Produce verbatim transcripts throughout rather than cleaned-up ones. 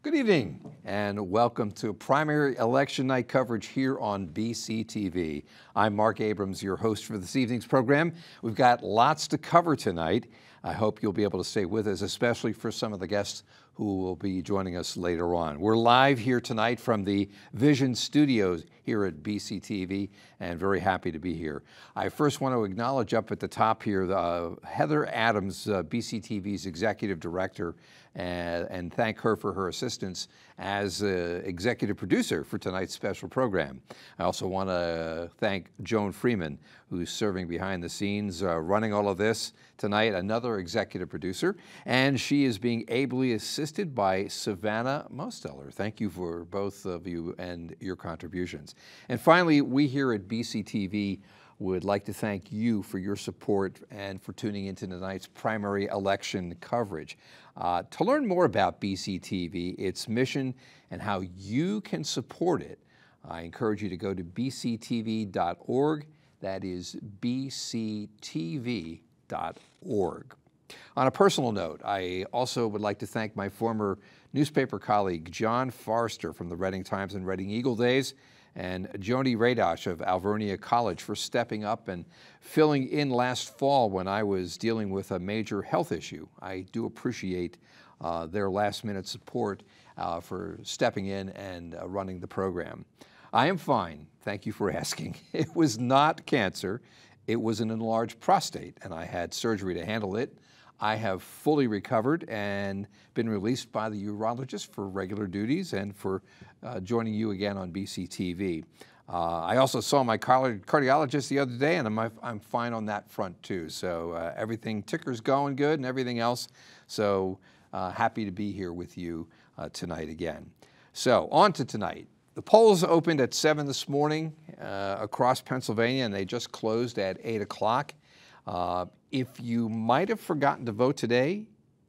Good evening and welcome to primary election night coverage here on B C T V. I'm Mark Abrams, your host for this evening's program. We've got lots to cover tonight. I hope you'll be able to stay with us, especially for some of the guests who will be joining us later on. We're live here tonight from the Vision Studios here at B C T V and very happy to be here. I first want to acknowledge up at the top here uh, Heather Adams, uh, B C T V's Executive Director, and, and thank her for her assistance as uh, executive producer for tonight's special program. I also want to thank Joan Freeman, who's serving behind the scenes, uh, running all of this tonight, another executive producer, and she is being ably assisted by Savannah Mosteller. Thank you for both of you and your contributions. And finally, we here at B C T V would like to thank you for your support and for tuning into tonight's primary election coverage. Uh, to learn more about B C T V, its mission, and how you can support it, I encourage you to go to b c t v dot org. That is b c t v dot org. On a personal note, I also would like to thank my former newspaper colleague, John Forster from the Reading Times and Reading Eagle days, and Joni Radosh of Alvernia College for stepping up and filling in last fall when I was dealing with a major health issue. I do appreciate uh, their last-minute support uh, for stepping in and uh, running the program. I am fine, thank you for asking. It was not cancer, it was an enlarged prostate, and I had surgery to handle it. I have fully recovered and been released by the urologist for regular duties and for uh, joining you again on B C T V. Uh, I also saw my cardiologist the other day, and I'm, I'm fine on that front too. So uh, everything, ticker's going good and everything else. So uh, happy to be here with you uh, tonight again. So on to tonight. The polls opened at seven this morning uh, across Pennsylvania, and they just closed at eight o'clock. Uh, if you might have forgotten to vote today,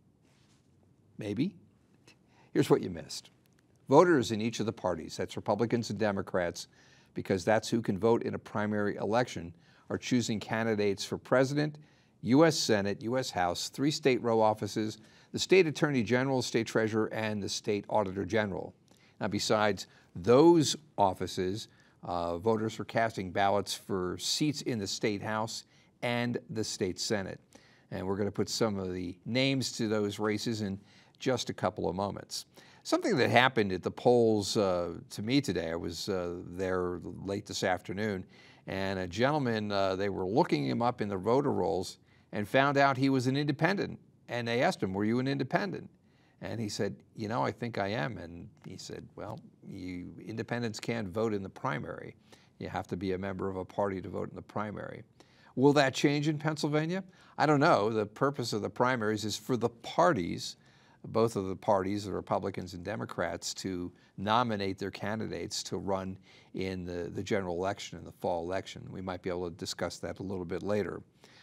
maybe, here's what you missed. Voters in each of the parties, that's Republicans and Democrats, because that's who can vote in a primary election, are choosing candidates for president, U S Senate, U S House, three state row offices, the state attorney general, state treasurer, and the state auditor general. Now, besides those offices, uh, voters are casting ballots for seats in the state house and the state senate. And we're going to put some of the names to those races in just a couple of moments. Something that happened at the polls uh, to me today, I was uh, there late this afternoon, and a gentleman, uh, they were looking him up in the voter rolls and found out he was an independent. And they asked him, were you an independent? And he said, you know, I think I am. And he said, well, you independents can't vote in the primary. You have to be a member of a party to vote in the primary. Will that change in Pennsylvania? I don't know. The purpose of the primaries is for the parties, both of the parties, the Republicans and Democrats, to nominate their candidates to run in the, the general election, in the fall election. We might be able to discuss that a little bit later.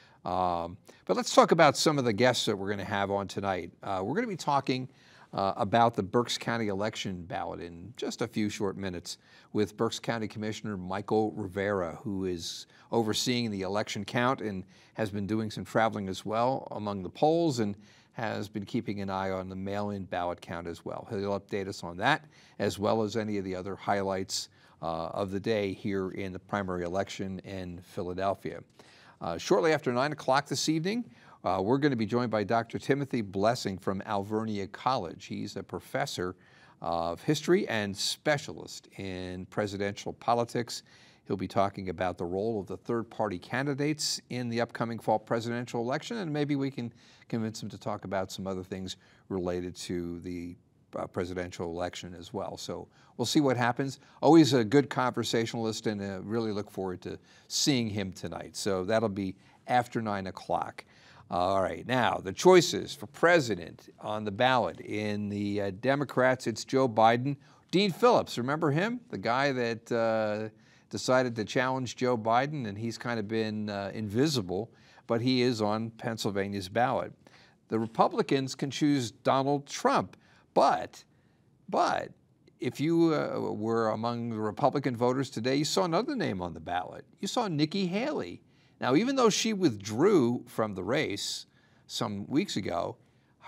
Um, but let's talk about some of the guests that we're going to have on tonight. Uh, we're going to be talking uh, about the Berks County election ballot in just a few short minutes with Berks County Commissioner Michael Rivera, who is overseeing the election count and has been doing some traveling as well among the polls and has been keeping an eye on the mail-in ballot count as well. He'll update us on that, as well as any of the other highlights uh, of the day here in the primary election in Philadelphia. Uh, shortly after nine o'clock this evening, uh, we're going to be joined by Doctor Timothy Blessing from Alvernia College. He's a professor of history and specialist in presidential politics. He'll be talking about the role of the third-party candidates in the upcoming fall presidential election, and maybe we can convince him to talk about some other things related to the uh, presidential election as well. So we'll see what happens. Always a good conversationalist, and uh, really look forward to seeing him tonight. So that'll be after nine o'clock. All right, now the choices for president on the ballot. In the uh, Democrats, it's Joe Biden. Dean Phillips, remember him? The guy that uh, decided to challenge Joe Biden, and he's kind of been uh, invisible, but he is on Pennsylvania's ballot. The Republicans can choose Donald Trump, but, but if you uh, were among the Republican voters today, you saw another name on the ballot. You saw Nikki Haley. Now, even though she withdrew from the race some weeks ago,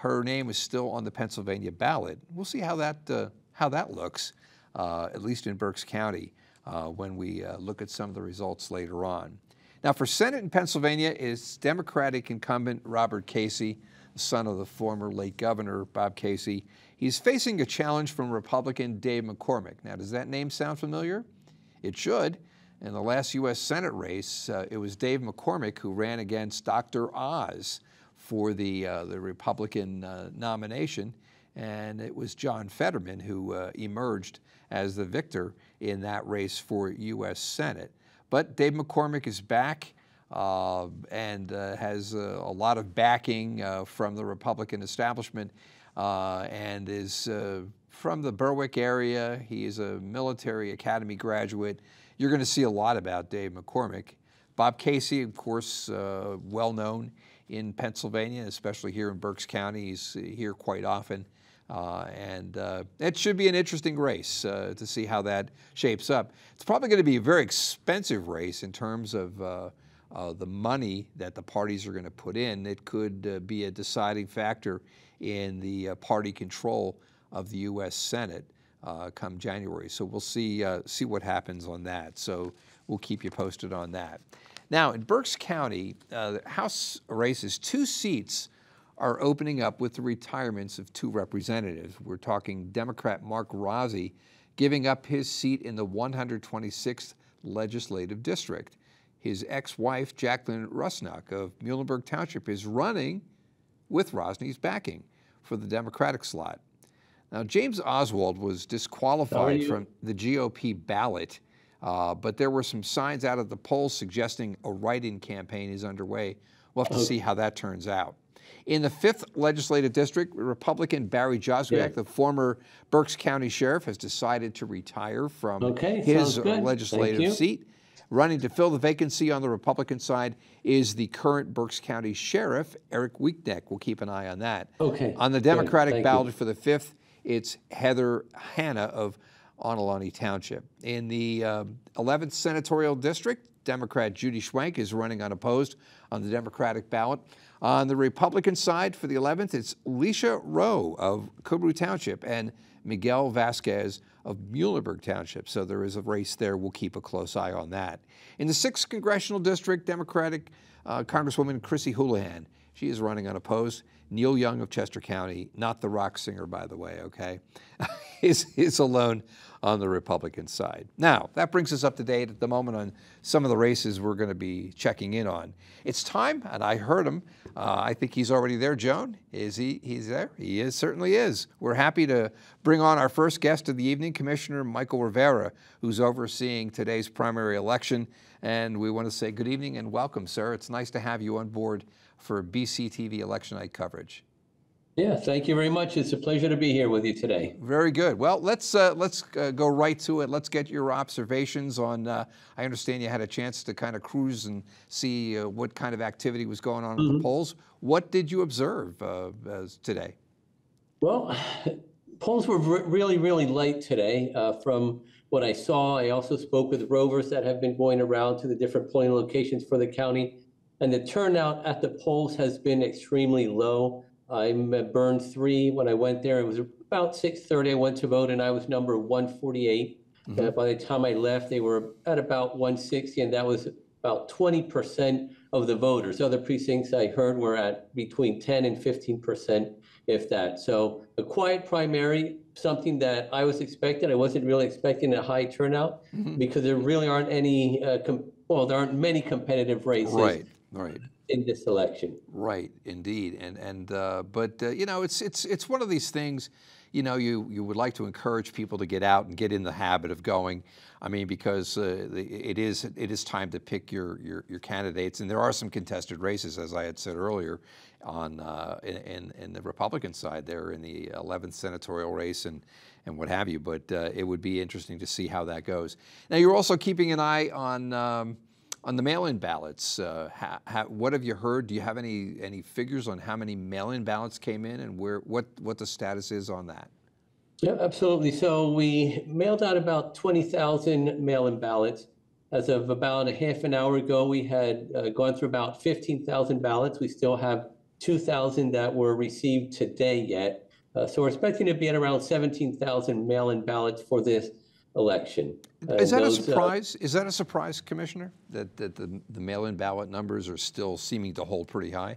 her name is still on the Pennsylvania ballot. We'll see how that, uh, how that looks, uh, at least in Berks County, uh, when we uh, look at some of the results later on. Now, for Senate in Pennsylvania is Democratic incumbent Robert Casey, the son of the former late governor, Bob Casey. He's facing a challenge from Republican Dave McCormick. Now, does that name sound familiar? It should. In the last U S Senate race, uh, it was Dave McCormick who ran against Doctor Oz for the, uh, the Republican uh, nomination, and it was John Fetterman who uh, emerged as the victor in that race for U S Senate. But Dave McCormick is back uh, and uh, has uh, a lot of backing uh, from the Republican establishment uh, and is uh, from the Berwick area. He is a military academy graduate. You're going to see a lot about Dave McCormick. Bob Casey, of course, uh, well known in Pennsylvania, especially here in Berks County. He's here quite often. Uh, and uh, it should be an interesting race uh, to see how that shapes up. It's probably going to be a very expensive race in terms of uh, uh, the money that the parties are going to put in. It could uh, be a deciding factor in the uh, party control of the U S Senate uh, come January. So we'll see, uh, see what happens on that. So we'll keep you posted on that. Now, in Berks County, uh, the House races, two seats are opening up with the retirements of two representatives. We're talking Democrat Mark Rossi giving up his seat in the one hundred twenty-sixth Legislative District. His ex-wife, Jacqueline Rusnock of Muhlenberg Township, is running with Rosny's backing for the Democratic slot. Now, James Oswald was disqualified from the G O P ballot, uh, but there were some signs out of the polls suggesting a write-in campaign is underway. We'll have to see how that turns out. In the fifth Legislative District, Republican Barry Joswiak, yeah. the former Berks County Sheriff, has decided to retire from okay, his legislative seat. Running to fill the vacancy on the Republican side is the current Berks County Sheriff, Eric Weekneck. We'll keep an eye on that. Okay. On the Democratic ballot you. for the fifth, it's Heather Hanna of Onalani Township. In the um, eleventh Senatorial District, Democrat Judy Schwenk is running unopposed on the Democratic ballot. On the Republican side for the eleventh, it's Alicia Rowe of Kubru Township and Miguel Vasquez of Muhlenberg Township. So there is a race there. We'll keep a close eye on that. In the sixth Congressional District, Democratic uh, Congresswoman Chrissy Houlihan, she is running unopposed. Neil Young of Chester County, not the rock singer, by the way, okay, is, is alone on the Republican side. Now, that brings us up to date at the moment on some of the races we're going to be checking in on. It's time, and I heard him. Uh, I think he's already there, Joan. Is he? He's there? He is, certainly is. We're happy to bring on our first guest of the evening, Commissioner Michael Rivera, who's overseeing today's primary election. And we want to say good evening and welcome, sir. It's nice to have you on board for B C T V election night coverage. Yeah, thank you very much. It's a pleasure to be here with you today. Very good. Well, let's uh, let's uh, go right to it. Let's get your observations on. Uh, I understand you had a chance to kind of cruise and see uh, what kind of activity was going on mm-hmm. at the polls. What did you observe uh, as today? Well, polls were really, really light today. Uh, from what I saw, I also spoke with rovers that have been going around to the different polling locations for the county. And the turnout at the polls has been extremely low. I'm at Burn three. When I went there, it was about six thirty. I went to vote, and I was number one forty-eight. Mm-hmm. Uh, by the time I left, they were at about one sixty, and that was about twenty percent of the voters. Other precincts I heard were at between ten and fifteen percent, if that. So a quiet primary, something that I was expecting. I wasn't really expecting a high turnout mm-hmm. because there really aren't any, uh, com- well, there aren't many competitive races. Right. Right. In this election. Right, indeed, and and uh, but uh, you know, it's it's it's one of these things. You know, you you would like to encourage people to get out and get in the habit of going. I mean, because uh, it is it is time to pick your, your your candidates, and there are some contested races, as I had said earlier, on uh, in in the Republican side there in the eleventh senatorial race and and what have you. But uh, it would be interesting to see how that goes. Now, you're also keeping an eye on. Um, On the mail-in ballots, uh, ha, ha, what have you heard? Do you have any any figures on how many mail-in ballots came in and where what what the status is on that? Yeah, absolutely. So we mailed out about twenty thousand mail-in ballots. As of about a half an hour ago, we had uh, gone through about fifteen thousand ballots. We still have two thousand that were received today yet. Uh, so we're expecting to be at around seventeen thousand mail-in ballots for this election. Is And that a those, uh, surprise? Is that a surprise, Commissioner, that, that the, the mail-in ballot numbers are still seeming to hold pretty high?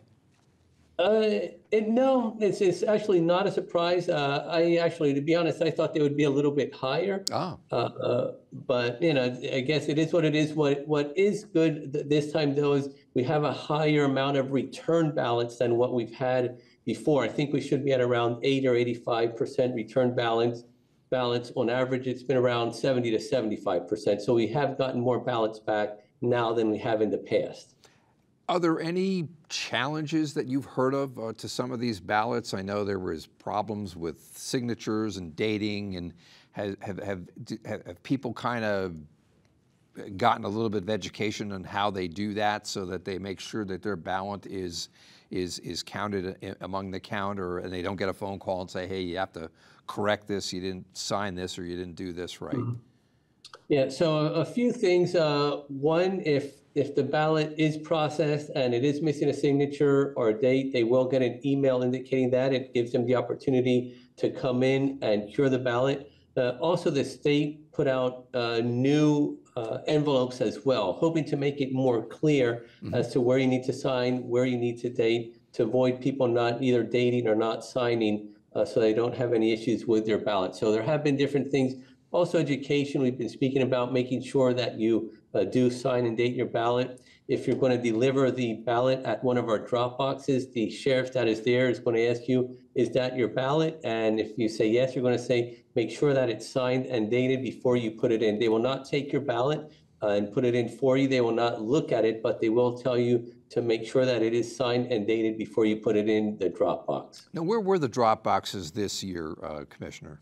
Uh, it, no, it's, it's actually not a surprise. Uh, I actually, to be honest, I thought they would be a little bit higher. Ah. Uh, uh, but, you know, I guess it is what it is. What, what is good th this time, though, is we have a higher amount of return ballots than what we've had before. I think we should be at around eight or eighty-five percent return ballots. Ballots on average, it's been around seventy to seventy-five percent. So we have gotten more ballots back now than we have in the past. Are there any challenges that you've heard of uh, to some of these ballots? I know there was problems with signatures and dating, and have, have, have, have people kind of gotten a little bit of education on how they do that so that they make sure that their ballot is, is, is counted among the count, or, and they don't get a phone call and say, hey, you have to correct this, you didn't sign this, or you didn't do this right? Mm-hmm. Yeah, so a few things. Uh, one, if if the ballot is processed and it is missing a signature or a date, they will get an email indicating that. It gives them the opportunity to come in and cure the ballot. Uh, also, the state put out uh, new uh, envelopes as well, hoping to make it more clear mm-hmm. as to where you need to sign, where you need to date, to avoid people not either dating or not signing, uh, so they don't have any issues with their ballot. So there have been different things. Also, education, we've been speaking about making sure that you uh, do sign and date your ballot. If you're going to deliver the ballot at one of our drop boxes, the sheriff that is there is going to ask you, is that your ballot? And if you say yes, you're going to say, make sure that it's signed and dated before you put it in. They will not take your ballot uh, and put it in for you. They will not look at it, but they will tell you to make sure that it is signed and dated before you put it in the drop box. Now, where were the drop boxes this year, uh, Commissioner?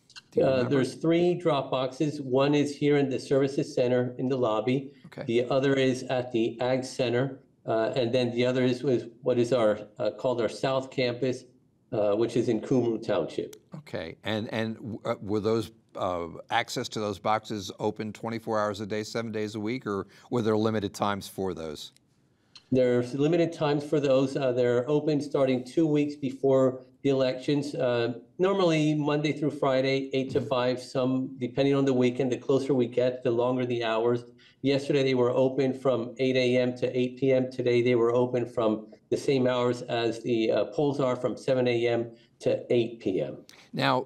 Uh, there's three drop boxes. One is here in the services center in the lobby. Okay. The other is at the Ag Center. Uh, and then the other is with what is our uh, called our South Campus, uh, which is in Kumru Township. Okay. And, and uh, were those uh, access to those boxes open twenty-four hours a day, seven days a week, or were there limited times for those? There's limited times for those. Uh, they're open starting two weeks before the elections. Uh, normally Monday through Friday, eight to five, some depending on the weekend. The closer we get, the longer the hours. Yesterday they were open from eight A M to eight P M Today they were open from the same hours as the uh, polls are, from seven A M to eight P M Now,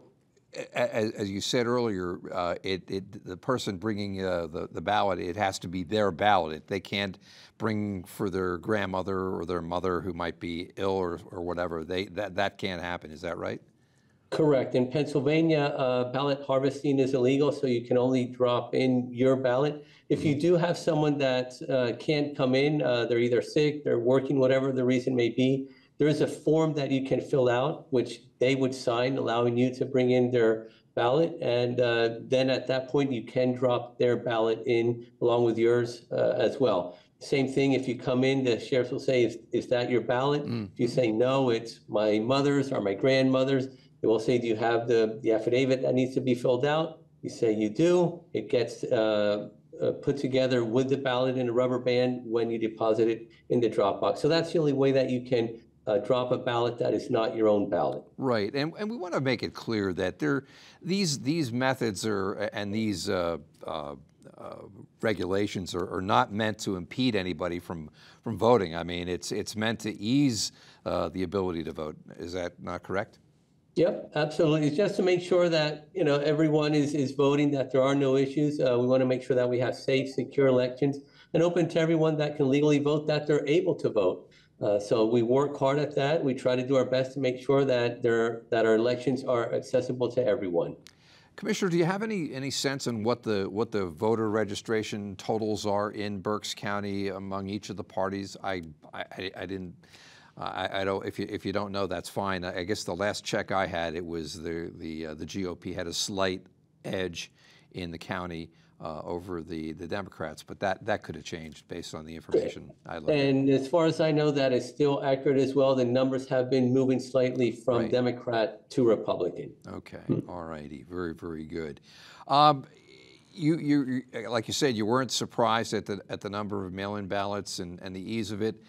as, as you said earlier, uh, it, it, the person bringing uh, the, the ballot, it has to be their ballot. They can't bring for their grandmother or their mother who might be ill or, or whatever. They, that, that can't happen. Is that right? Correct. In Pennsylvania, uh, ballot harvesting is illegal, so you can only drop in your ballot. If you do have someone that uh, can't come in, uh, they're either sick, they're working, whatever the reason may be, there is a form that you can fill out, which they would sign, allowing you to bring in their ballot. And uh, then at that point, you can drop their ballot in along with yours uh, as well. Same thing, if you come in, the sheriff will say, is, is that your ballot? Mm. If you say, no, it's my mother's or my grandmother's, they will say, do you have the, the affidavit that needs to be filled out? You say you do. It gets uh, uh, put together with the ballot in a rubber band when you deposit it in the drop box. So that's the only way that you can Uh, drop a ballot that is not your own ballot. Right, and, and we want to make it clear that there, these these methods are and these uh, uh, uh, regulations are, are not meant to impede anybody from from voting. I mean, it's it's meant to ease uh, the ability to vote. Is that not correct? Yep, absolutely. It's just to make sure that you know everyone is is voting, that there are no issues. Uh, we want to make sure that we have safe, secure elections and open to everyone that can legally vote, that they're able to vote. Uh, so we work hard at that. We try to do our best to make sure that there that our elections are accessible to everyone. Commissioner, do you have any any sense on what the what the voter registration totals are in Berks County among each of the parties? I I, I didn't. I, I don't. If you if you don't know, that's fine. I guess the last check I had, it was the the uh, the G O P had a slight edge in the county Uh, over the, the Democrats, but that, that could have changed based on the information I looked at. And as far as I know, that is still accurate as well. The numbers have been moving slightly from right. Democrat to Republican. Okay, mm-hmm. All righty, very, very good. Um, you, you, like you said, you weren't surprised at the, at the number of mail-in ballots and, and the ease of it.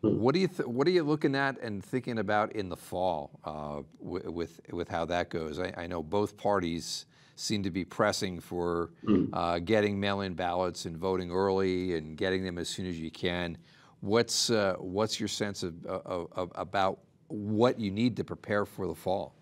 What do you th what are you looking at and thinking about in the fall uh, w with with how that goes? I, I know both parties seem to be pressing for uh, getting mail-in ballots and voting early and getting them as soon as you can. What's uh, what's your sense of, of, of about what you need to prepare for the fall?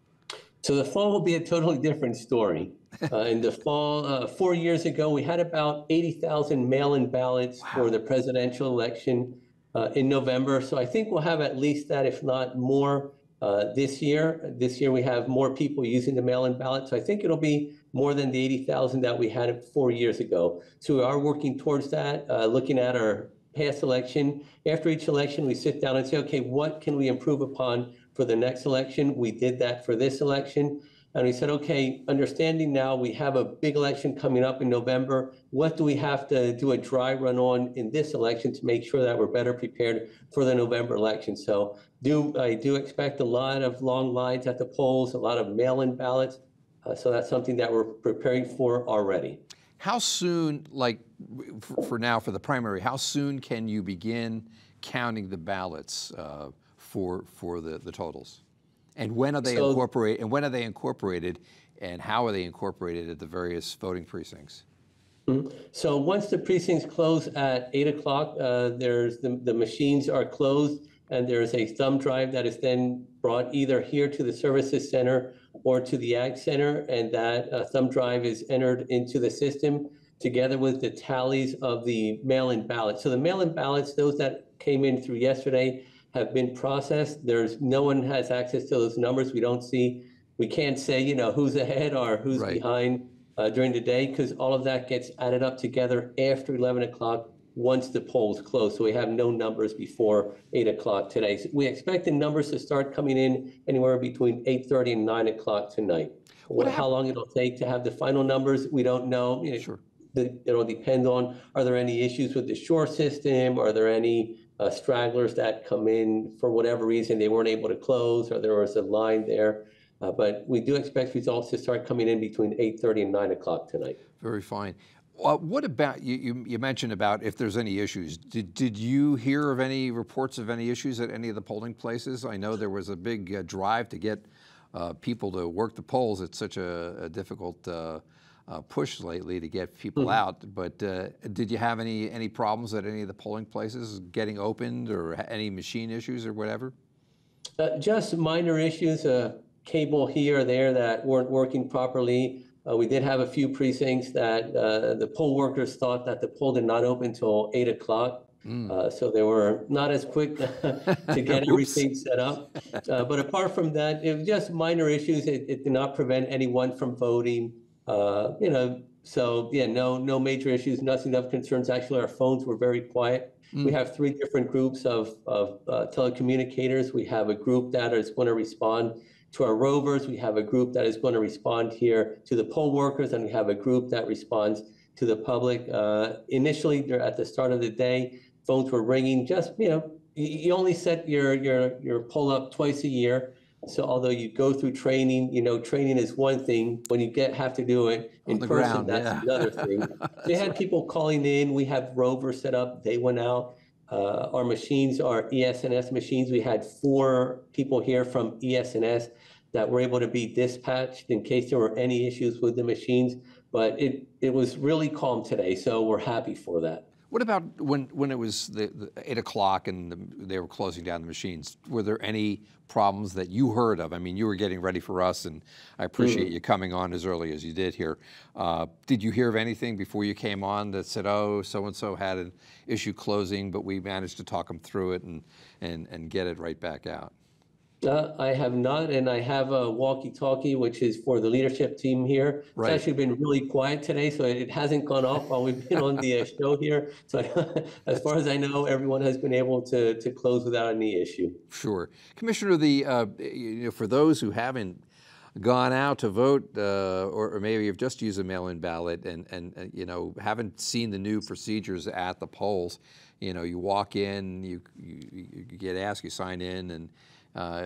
So the fall will be a totally different story. Uh, in the fall, uh, four years ago, we had about eighty thousand mail-in ballots for Wow. the presidential election uh, in November. So I think we'll have at least that, if not more, uh, this year. This year we have more people using the mail-in ballot. So I think it'll be more than the eighty thousand that we had four years ago. So we are working towards that, uh, looking at our past election. After each election, we sit down and say, okay, what can we improve upon for the next election? We did that for this election. And we said, okay, understanding now we have a big election coming up in November, what do we have to do a dry run on in this election to make sure that we're better prepared for the November election? So do I do expect a lot of long lines at the polls, a lot of mail-in ballots. Uh, so that's something that we're preparing for already. How soon, like for, for now, for the primary, how soon can you begin counting the ballots uh, for for the, the totals? And when are they So, incorporated? And when are they incorporated? And how are they incorporated at the various voting precincts? mhm. So once the precincts close at eight o'clock, uh, there's the, the machines are closed, and there's a thumb drive that is then brought either here to the services center or to the ag center, and that uh, thumb drive is entered into the system together with the tallies of the mail-in ballots. So the mail-in ballots, those that came in through yesterday, have been processed. There's no one has access to those numbers. We don't see, we can't say, you know, who's ahead or who's Right. behind uh, during the day, because all of that gets added up together after eleven o'clock once the polls close. So we have no numbers before eight o'clock today. So we expect the numbers to start coming in anywhere between eight thirty and nine o'clock tonight. What What, how happened? long it'll take to have the final numbers, we don't know. You know, Sure. the- it'll depend on, are there any issues with the shore system? Are there any uh, stragglers that come in for whatever reason they weren't able to close, or there was a line there? Uh, but we do expect results to start coming in between eight thirty and nine o'clock tonight. Very fine. Uh, what about, you, you, you mentioned about if there's any issues. Did, did you hear of any reports of any issues at any of the polling places? I know there was a big uh, drive to get uh, people to work the polls. It's such a, a difficult uh, uh, push lately to get people Mhm. out. But uh, did you have any, any problems at any of the polling places getting opened, or any machine issues or whatever? Uh, just minor issues, uh, cable here or there that weren't working properly. Uh, we did have a few precincts that uh, the poll workers thought that the poll did not open until eight o'clock. Mm. Uh, so they were not as quick to get Oops. everything set up. Uh, but apart from that, it was just minor issues. It, it did not prevent anyone from voting. Uh, you know, so yeah, no, no major issues, nothing of concerns. Actually, our phones were very quiet. Mm. We have three different groups of, of uh, telecommunicators. We have a group that is going to respond to our rovers. We have a group that is going to respond here to the poll workers, and we have a group that responds to the public. Uh, initially, at the start of the day, phones were ringing. Just, you know, you, you only set your, your, your poll up twice a year. So although you go through training, you know, training is one thing. When you get have to do it in On the person, ground, that's yeah. another thing. They had people calling in. We have rovers set up. They went out. Uh, our machines are E S N S machines. We had four people here from E S N S that were able to be dispatched in case there were any issues with the machines. But it, it was really calm today, so we're happy for that. What about when, when it was the, the eight o'clock and the, they were closing down the machines? Were there any problems that you heard of? I mean, you were getting ready for us, and I appreciate mm-hmm. you coming on as early as you did here. Uh, did you hear of anything before you came on that said, oh, so-and-so had an issue closing, but we managed to talk them through it and, and, and get it right back out? Uh, I have not, and I have a walkie-talkie, which is for the leadership team here. Right. It's actually been really quiet today, so it hasn't gone off while we've been on the uh, show here. So as far as I know, everyone has been able to, to close without any issue. Sure. Commissioner, the uh, you know, for those who haven't gone out to vote, uh, or, or maybe you've just used a mail-in ballot and, and uh, you know, haven't seen the new procedures at the polls, you know, you walk in, you, you, you get asked, you sign in, and Uh,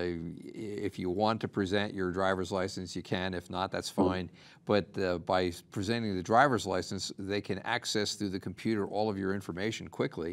if you want to present your driver's license, you can. If not, that's fine. But uh, by presenting the driver's license, they can access through the computer all of your information quickly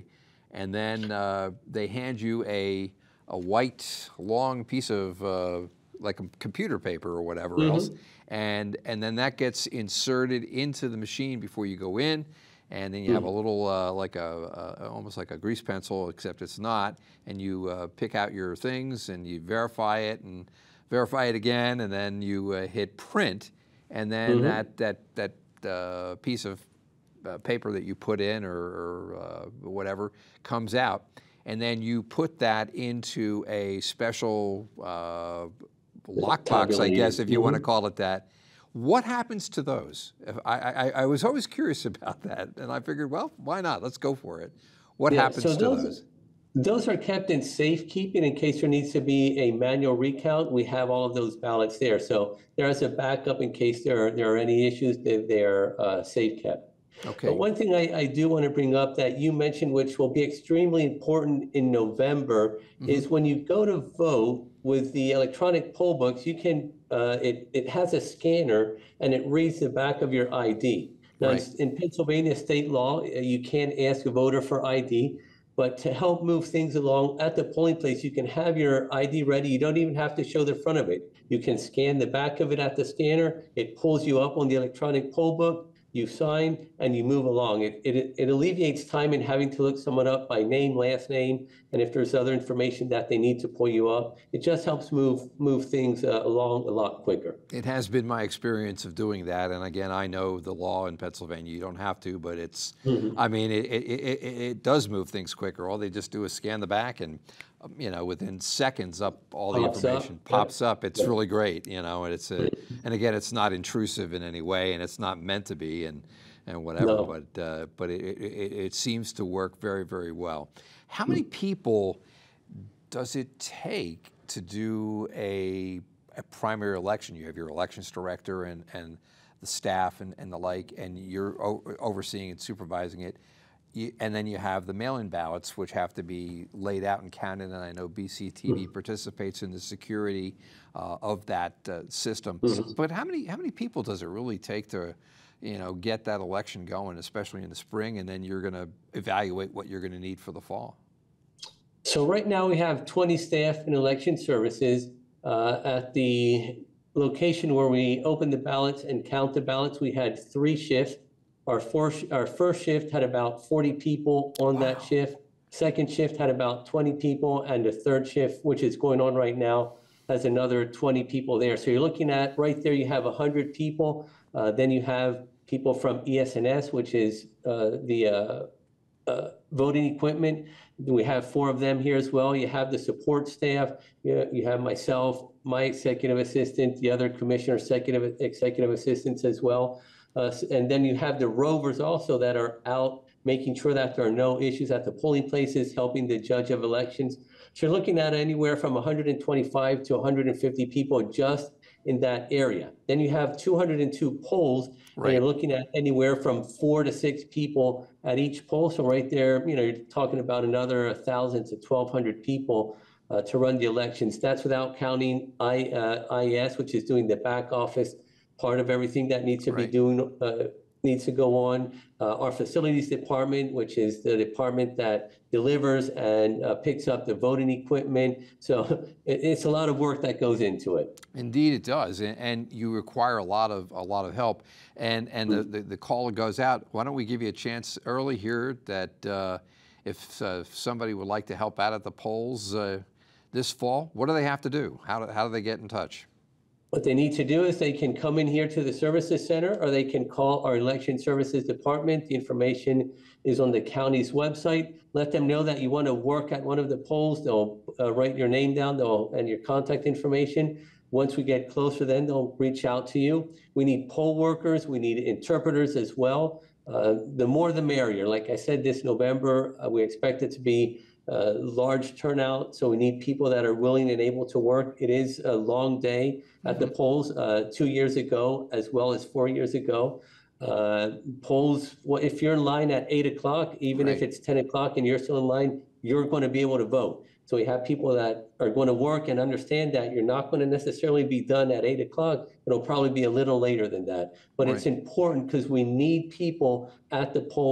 and then uh, they hand you a, a white, long piece of uh, like a computer paper or whatever Mm-hmm. else, and, and then that gets inserted into the machine before you go in, and then you have a little, uh, like a, a, almost like a grease pencil, except it's not, and you uh, pick out your things, and you verify it, and verify it again, and then you uh, hit print, and then Mm-hmm. that, that, that uh, piece of uh, paper that you put in or, or uh, whatever comes out, and then you put that into a special uh, lockbox, I guess, if you Mm-hmm. want to call it that. What happens to those? If I, I, I was always curious about that, and I figured, well, why not? Let's go for it. What Yeah, happens so to those, those? those are kept in safekeeping in case there needs to be a manual recount. We have all of those ballots there. So there is a backup in case there are, there are any issues, that they're uh, safe kept. But Okay. one thing I, I do want to bring up that you mentioned, which will be extremely important in November, Mm-hmm. is when you go to vote with the electronic poll books, you can, uh, it, it has a scanner and it reads the back of your I D. Now, Right. in, in Pennsylvania state law, you can't ask a voter for I D, but to help move things along at the polling place, you can have your I D ready. You don't even have to show the front of it. You can scan the back of it at the scanner. It pulls you up on the electronic poll book. You sign and you move along. It, it, it alleviates time in having to look someone up by name, last name, and if there's other information that they need to pull you up. It just helps move move things uh, along a lot quicker. It has been my experience of doing that, and again, I know the law in Pennsylvania, you don't have to, but it's, Mm-hmm. I mean, it, it, it, it does move things quicker. All they just do is scan the back, and um, you know, within seconds, up all the Pops up. information pops up. It's Yep. really great, you know, and it's a, and again, it's not intrusive in any way, and it's not meant to be, and and whatever. No. But uh, but it, it, it seems to work very, very well. How many people does it take to do a, a primary election? You have your elections director and, and the staff and, and the like, and you're o overseeing and supervising it. You, and then you have the mail-in ballots, which have to be laid out and counted, and I know B C T V mm-hmm. participates in the security uh, of that uh, system. Mm-hmm. But how many, how many people does it really take to, you know, get that election going, especially in the spring, and then you're gonna evaluate what you're gonna need for the fall? So right now we have twenty staff in election services. Uh, at the location where we open the ballots and count the ballots, we had three shifts. Our, four, our first shift had about forty people on Wow. that shift. Second shift had about twenty people, and the third shift, which is going on right now, has another twenty people there. So you're looking at, right there, you have one hundred people. Uh, then you have people from E S N S, which is uh, the uh, uh, voting equipment. We have four of them here as well. You have the support staff. You, you have myself, my executive assistant, the other commissioner executive, executive assistants as well. Uh, and then you have the rovers also that are out making sure that there are no issues at the polling places, helping the judge of elections. So you're looking at anywhere from one hundred twenty-five to one hundred fifty people just in that area. Then you have two hundred two polls, right. And you're looking at anywhere from four to six people at each poll. So right there, you know, you're talking about another one thousand to twelve hundred people uh, to run the elections. That's without counting I, uh, I E S, which is doing the back office part of everything that needs to right. be doing, uh, needs to go on. Uh, our facilities department, which is the department that delivers and uh, picks up the voting equipment. So it, it's a lot of work that goes into it. Indeed, it does, and, and you require a lot of a lot of help. And and mm-hmm. the, the the call goes out. Why don't we give you a chance early here that uh, if uh, somebody would like to help out at the polls uh, this fall, what do they have to do? How do, how do they get in touch? What they need to do is they can come in here to the services center, or they can call our election services department. The information is on the county's website. Let them know that you want to work at one of the polls. They'll uh, write your name down they'll, and your contact information. Once we get closer, then they'll reach out to you. We need poll workers. We need interpreters as well. Uh, the more the merrier. Like I said, this November, uh, we expect it to be a large turnout, so we need people that are willing and able to work. It is a long day at mm-hmm. the polls, uh, two years ago as well as four years ago. Uh, polls, well, if you're in line at eight o'clock, even right. if it's ten o'clock and you're still in line, you're going to be able to vote. So we have people that are going to work and understand that you're not going to necessarily be done at eight o'clock. It'll probably be a little later than that. But right. it's important because we need people at the polls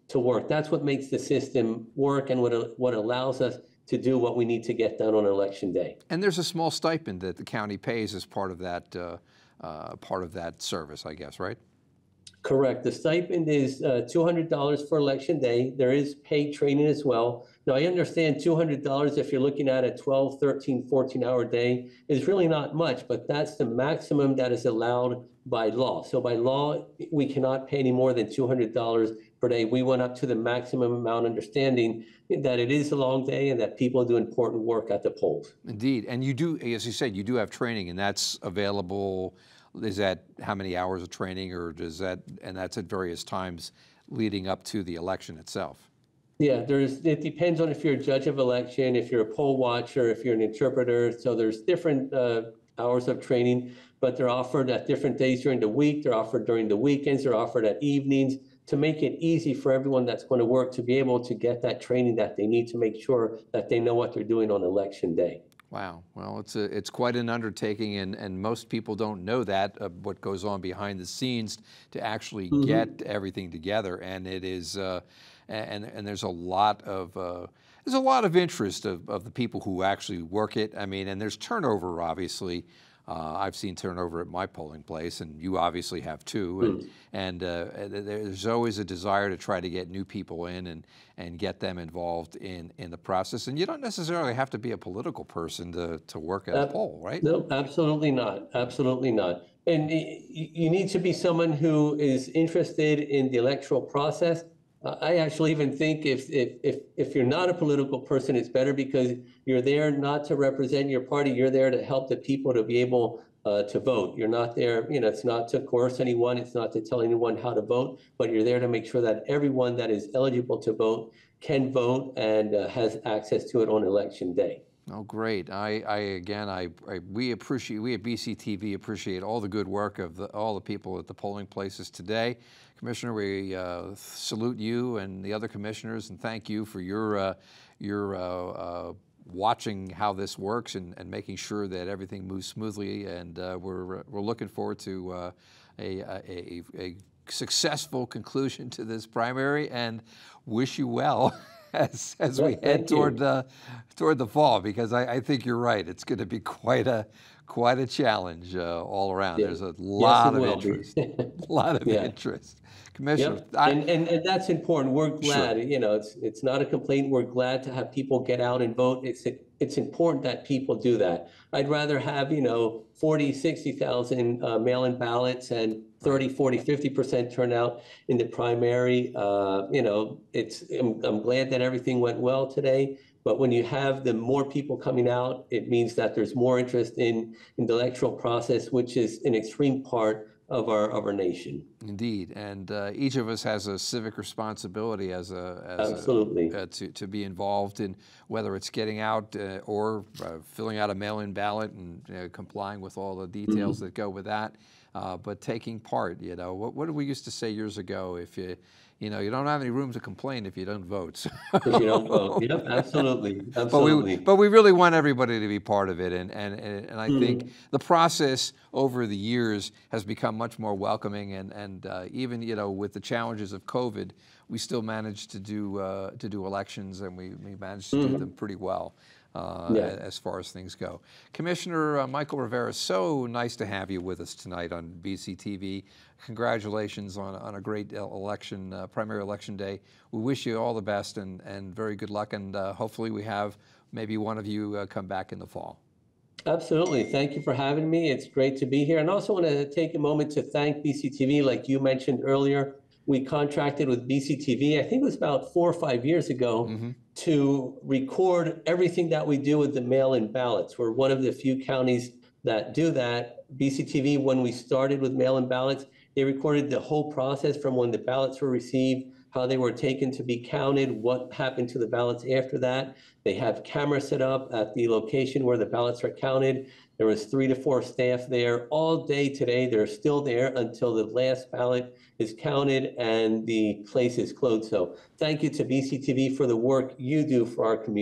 to work. That's what makes the system work and what, what allows us to do what we need to get done on election day. And there's a small stipend that the county pays as part of that, uh, uh, part of that service, I guess, right? Correct. The stipend is uh, two hundred dollars for election day. There is paid training as well. Now, I understand two hundred dollars if you're looking at a twelve, thirteen, fourteen hour day is really not much, but that's the maximum that is allowed by law. So by law, we cannot pay any more than two hundred dollars per day. We went up to the maximum amount, understanding that it is a long day and that people do important work at the polls. Indeed. And you do, as you said, you do have training, and that's available. Is that how many hours of training, or does that, and that's at various times leading up to the election itself? Yeah, there's, it depends on if you're a judge of election, if you're a poll watcher, if you're an interpreter. So there's different uh, hours of training, but they're offered at different days during the week. They're offered during the weekends. They're offered at evenings to make it easy for everyone that's going to work to be able to get that training that they need to make sure that they know what they're doing on election day. Wow. Well, it's a, it's quite an undertaking, and, and most people don't know that, uh, what goes on behind the scenes to actually mm-hmm. get everything together. And it is, uh, and, and there's a lot of, uh, there's a lot of interest of, of the people who actually work it. I mean, and there's turnover, obviously. Uh, I've seen turnover at my polling place, and you obviously have too. And, mm. and uh, there's always a desire to try to get new people in and, and get them involved in, in the process. And you don't necessarily have to be a political person to, to work at uh, a poll, right? No, absolutely not. Absolutely not. And you need to be someone who is interested in the electoral process. Uh, I actually even think if, if, if, if you're not a political person, it's better because you're there not to represent your party. You're there to help the people to be able uh, to vote. You're not there, you know, it's not to coerce anyone. It's not to tell anyone how to vote, but you're there to make sure that everyone that is eligible to vote can vote and uh, has access to it on election day. Oh, great. I, I again, I, I, we appreciate, we at B C T V appreciate all the good work of the, all the people at the polling places today. Commissioner, we uh, salute you and the other commissioners and thank you for your, uh, your uh, uh, watching how this works and, and making sure that everything moves smoothly. And uh, we're, we're looking forward to uh, a, a, a successful conclusion to this primary and wish you well. As, as we head toward the toward the fall, because I, I think you're right. It's going to be quite a quite a challenge uh, all around. Yeah. There's a lot yes, of interest, a lot of yeah. interest. Commissioner, yep. I, and, and and that's important. We're glad. Sure. You know, it's it's not a complaint. We're glad to have people get out and vote. It's it's important that people do that. I'd rather have, you know, forty, sixty thousand uh, mail-in ballots and thirty, forty, fifty percent turnout in the primary. Uh, you know, it's, I'm, I'm glad that everything went well today, but when you have the more people coming out, it means that there's more interest in, in the electoral process, which is an extreme part of our of our nation. Indeed, and uh, each of us has a civic responsibility as a as absolutely a, uh, to to be involved in whether it's getting out uh, or uh, filling out a mail-in ballot and uh, complying with all the details mm-hmm. that go with that. Uh, but taking part, you know, what, what did we used to say years ago? If you You know, you don't have any room to complain if you don't vote. If you don't vote, yep, absolutely, absolutely. But we, but we really want everybody to be part of it, and and and I mm-hmm. think the process over the years has become much more welcoming, and and uh, even you know with the challenges of COVID, we still managed to do uh, to do elections, and we we managed to mm-hmm. do them pretty well. Uh, yeah. as far as things go. Commissioner uh, Michael Rivera, so nice to have you with us tonight on B C T V. Congratulations on, on a great election, uh, primary election day. We wish you all the best and, and very good luck, and uh, hopefully we have maybe one of you uh, come back in the fall. Absolutely. Thank you for having me. It's great to be here. And I also want to take a moment to thank B C T V. Like you mentioned earlier, we contracted with B C T V, I think it was about four or five years ago, mm-hmm. to record everything that we do with the mail-in ballots. We're one of the few counties that do that. B C T V, when we started with mail-in ballots, they recorded the whole process from when the ballots were received, how they were taken to be counted, what happened to the ballots after that. They have cameras set up at the location where the ballots are counted. There was three to four staff there all day today. They're still there until the last ballot is counted and the place is closed. So thank you to B C T V for the work you do for our community.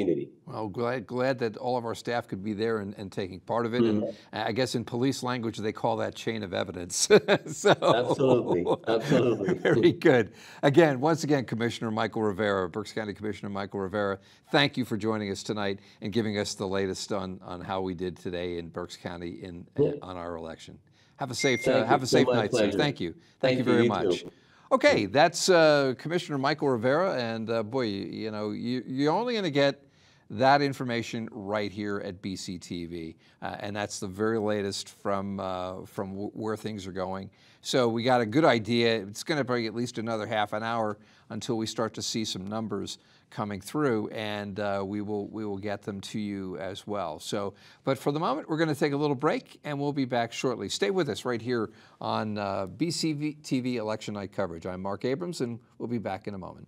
Well, glad, glad that all of our staff could be there and, and taking part of it. Mhm. And I guess in police language, they call that chain of evidence. So, Absolutely, absolutely. very good. Again, once again, Commissioner Michael Rivera, Berks County Commissioner Michael Rivera, thank you for joining us tonight and giving us the latest on, on how we did today in Berks County in, Yeah. on our election. Have a safe, uh, Thank have you. a safe Been my night, sir. pleasure. Thank you. Thank, Thank you you. very You much. too. Okay, that's uh, Commissioner Michael Rivera, and uh, boy, you, you know, you, you're only going to get that information right here at B C T V, uh, and that's the very latest from uh, from w where things are going. So we got a good idea. It's going to bring at least another half an hour until we start to see some numbers coming through, and uh, we will we will get them to you as well. So, but for the moment, we're going to take a little break, and we'll be back shortly. Stay with us right here on uh, B C T V Election Night coverage. I'm Mark Abrams, and we'll be back in a moment.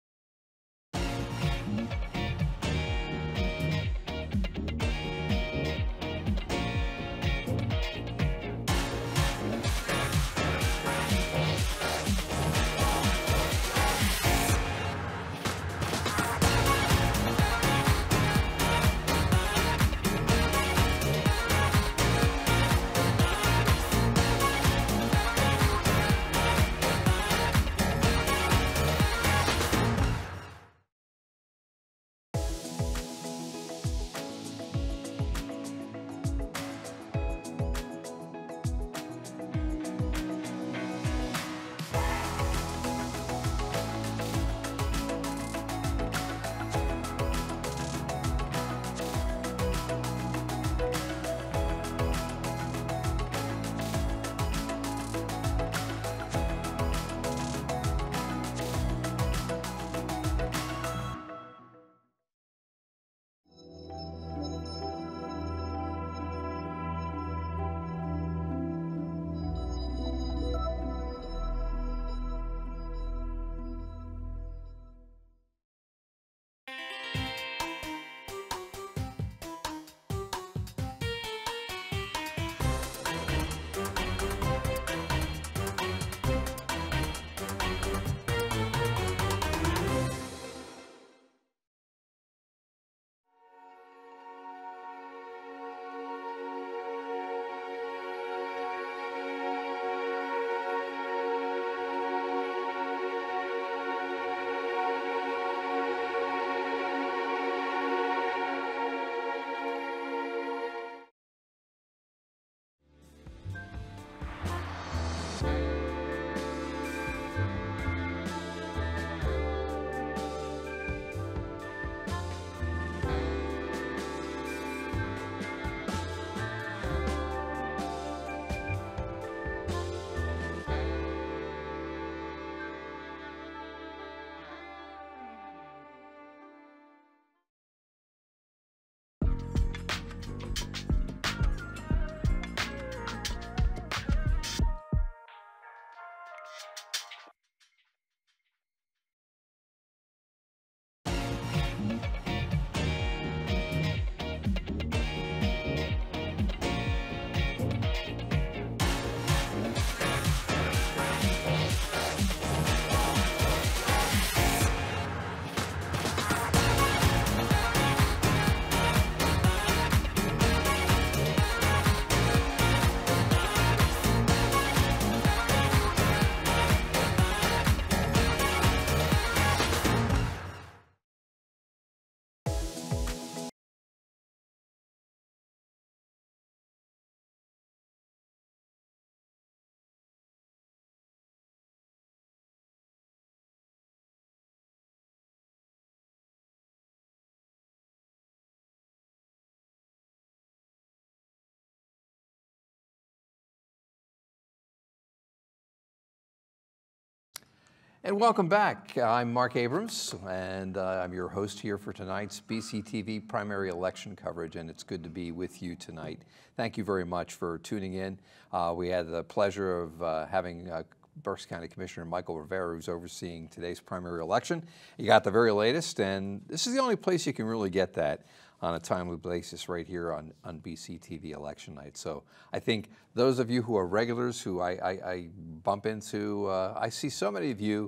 And welcome back. I'm Mark Abrams, and uh, I'm your host here for tonight's B C T V primary election coverage, and it's good to be with you tonight. Thank you very much for tuning in. Uh, we had the pleasure of uh, having uh, Berks County Commissioner Michael Rivera, who's overseeing today's primary election. You got the very latest, and this is the only place you can really get that on a timely basis right here on, on B C T V election night. So I think those of you who are regulars, who I, I, I bump into, uh, I see so many of you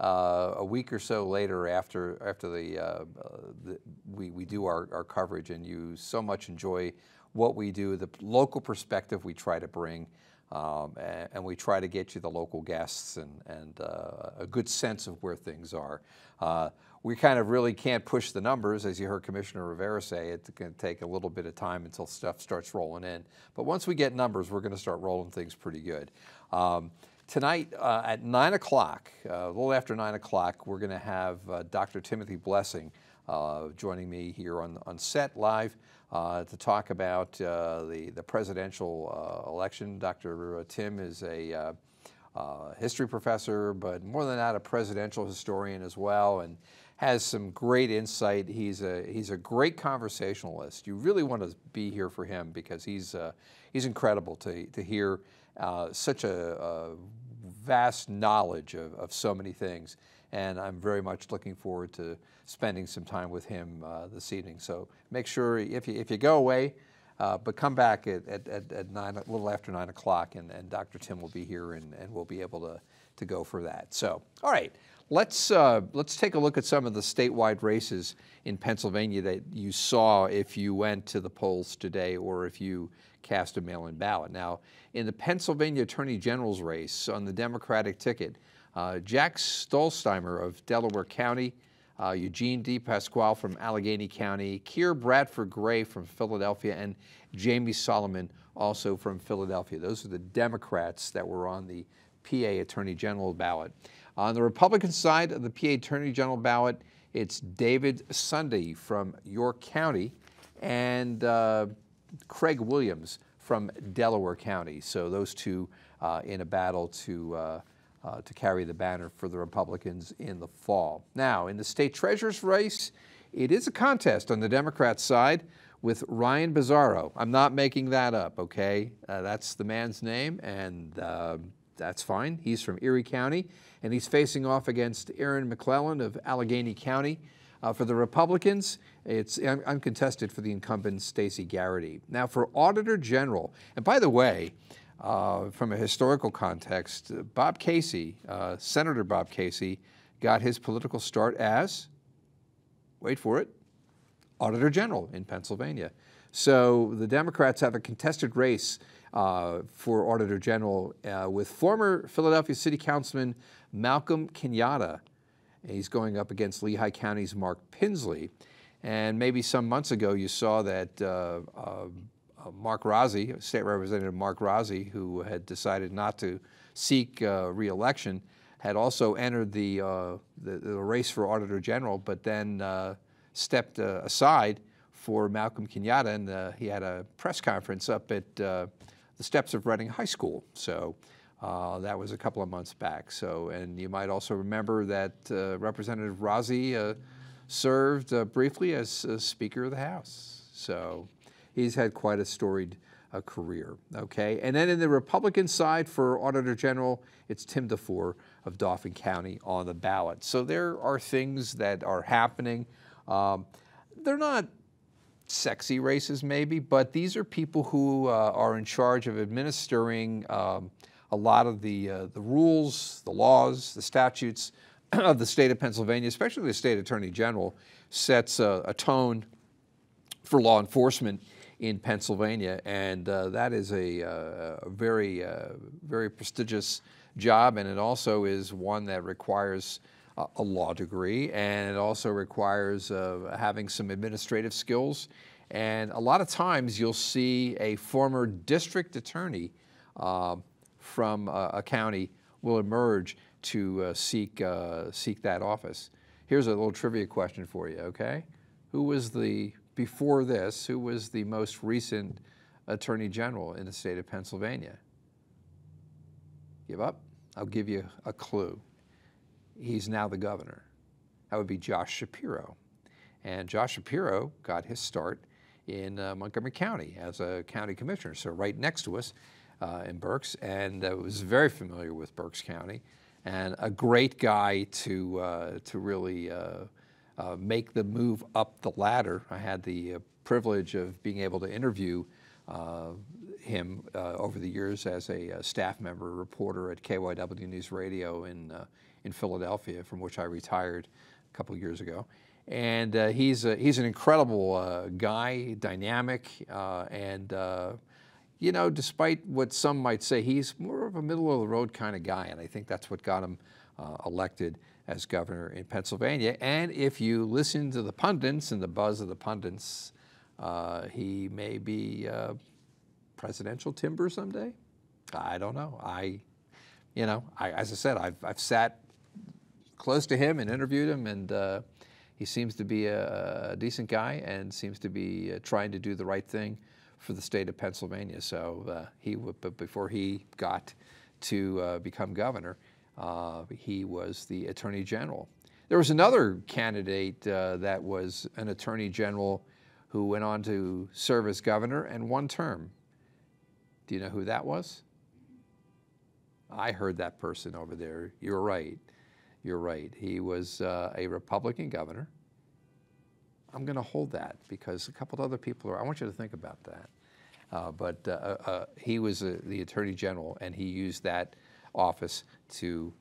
uh, a week or so later after after the, uh, uh, the we we do our, our coverage, and you so much enjoy what we do, the local perspective we try to bring, um, and, and we try to get you the local guests and and uh, a good sense of where things are. Uh, we kind of really can't push the numbers, as you heard Commissioner Rivera say. It's going to take a little bit of time until stuff starts rolling in. But once we get numbers, we're going to start rolling things pretty good. Um, tonight uh, at nine o'clock, uh, a little after nine o'clock, we're going to have uh, Doctor Timothy Blessing uh, joining me here on, on set live uh, to talk about uh, the, the presidential uh, election. Doctor Tim is a uh, uh, history professor, but more than that, a presidential historian as well, and has some great insight. He's a he's a great conversationalist. You really want to be here for him because he's uh, he's incredible to to hear uh, such a, a vast knowledge of, of so many things. And I'm very much looking forward to spending some time with him uh, this evening. So make sure if you if you go away, uh, but come back at at, at, at nine, a little after nine o'clock, and, and Doctor Tim will be here, and, and we'll be able to to go for that. So all right. Let's, uh, let's take a look at some of the statewide races in Pennsylvania that you saw if you went to the polls today or if you cast a mail-in ballot. Now, in the Pennsylvania Attorney General's race on the Democratic ticket, uh, Jack Stolzheimer of Delaware County, uh, Eugene D. Pasquale from Allegheny County, Keir Bradford Gray from Philadelphia, and Jamie Solomon also from Philadelphia. Those are the Democrats that were on the P A Attorney General ballot. On the Republican side of the P A Attorney General ballot, it's David Sunday from York County and uh, Craig Williams from Delaware County. So those two uh, in a battle to, uh, uh, to carry the banner for the Republicans in the fall. Now, in the state treasurer's race, it is a contest on the Democrat side with Ryan Bizzarro. I'm not making that up, okay? Uh, that's the man's name, and uh, that's fine. He's from Erie County, and he's facing off against Aaron McClellan of Allegheny County. Uh, for the Republicans, it's un uncontested for the incumbent Stacey Garrity. Now for Auditor General, and by the way, uh, from a historical context, uh, Bob Casey, uh, Senator Bob Casey, got his political start as, wait for it, Auditor General in Pennsylvania. So the Democrats have a contested race uh, for Auditor General uh, with former Philadelphia City Councilman Malcolm Kenyatta. He's going up against Lehigh County's Mark Pinsley. And maybe some months ago you saw that uh, uh, Mark Rozzi, State Representative Mark Rozzi, who had decided not to seek uh, re-election, had also entered the, uh, the, the race for Auditor General, but then uh, stepped uh, aside for Malcolm Kenyatta, and uh, he had a press conference up at uh, the steps of Reading High School. So uh, that was a couple of months back. So, and you might also remember that uh, Representative Rozzi uh, served uh, briefly as uh, Speaker of the House. So he's had quite a storied uh, career, okay? And then in the Republican side for Auditor General, it's Tim DeFore of Dauphin County on the ballot. So there are things that are happening. Um, they're not sexy races maybe, but these are people who uh, are in charge of administering um, a lot of the, uh, the rules, the laws, the statutes of the state of Pennsylvania, especially the state attorney general, sets a, a tone for law enforcement in Pennsylvania, and uh, that is a, a very, uh, very prestigious job, and it also is one that requires a, a law degree, and it also requires uh, having some administrative skills. And a lot of times you'll see a former district attorney uh, from a, a county will emerge to uh, seek, uh, seek that office. Here's a little trivia question for you, okay? Who was the, before this, who was the most recent Attorney General in the state of Pennsylvania? Give up? I'll give you a clue. He's now the governor. That would be Josh Shapiro. And Josh Shapiro got his start in uh, Montgomery County as a county commissioner, so right next to us uh, in Berks, and uh, was very familiar with Berks County, and a great guy to, uh, to really uh, uh, make the move up the ladder. I had the uh, privilege of being able to interview uh, him uh, over the years as a, a staff member, reporter at K Y W News Radio in uh, in Philadelphia, from which I retired a couple years ago. And uh, he's a, he's an incredible uh, guy, dynamic, uh, and uh, you know, despite what some might say, he's more of a middle of the road kind of guy, and I think that's what got him uh, elected as governor in Pennsylvania. And if you listen to the pundits and the buzz of the pundits, uh, he may be uh, presidential timber someday. I don't know. I, you know, I, as I said, I've, I've sat close to him and interviewed him, and uh, he seems to be a, a decent guy and seems to be uh, trying to do the right thing for the state of Pennsylvania. So uh, he, but before he got to uh, become governor, uh, he was the Attorney General. There was another candidate uh, that was an Attorney General who went on to serve as governor and one term. Do you know who that was? I heard that person over there. You're right. You're right. He was uh, a Republican governor. I'm going to hold that because a couple of other people are, I want you to think about that. Uh, but uh, uh, he was uh, the Attorney General, and he used that office to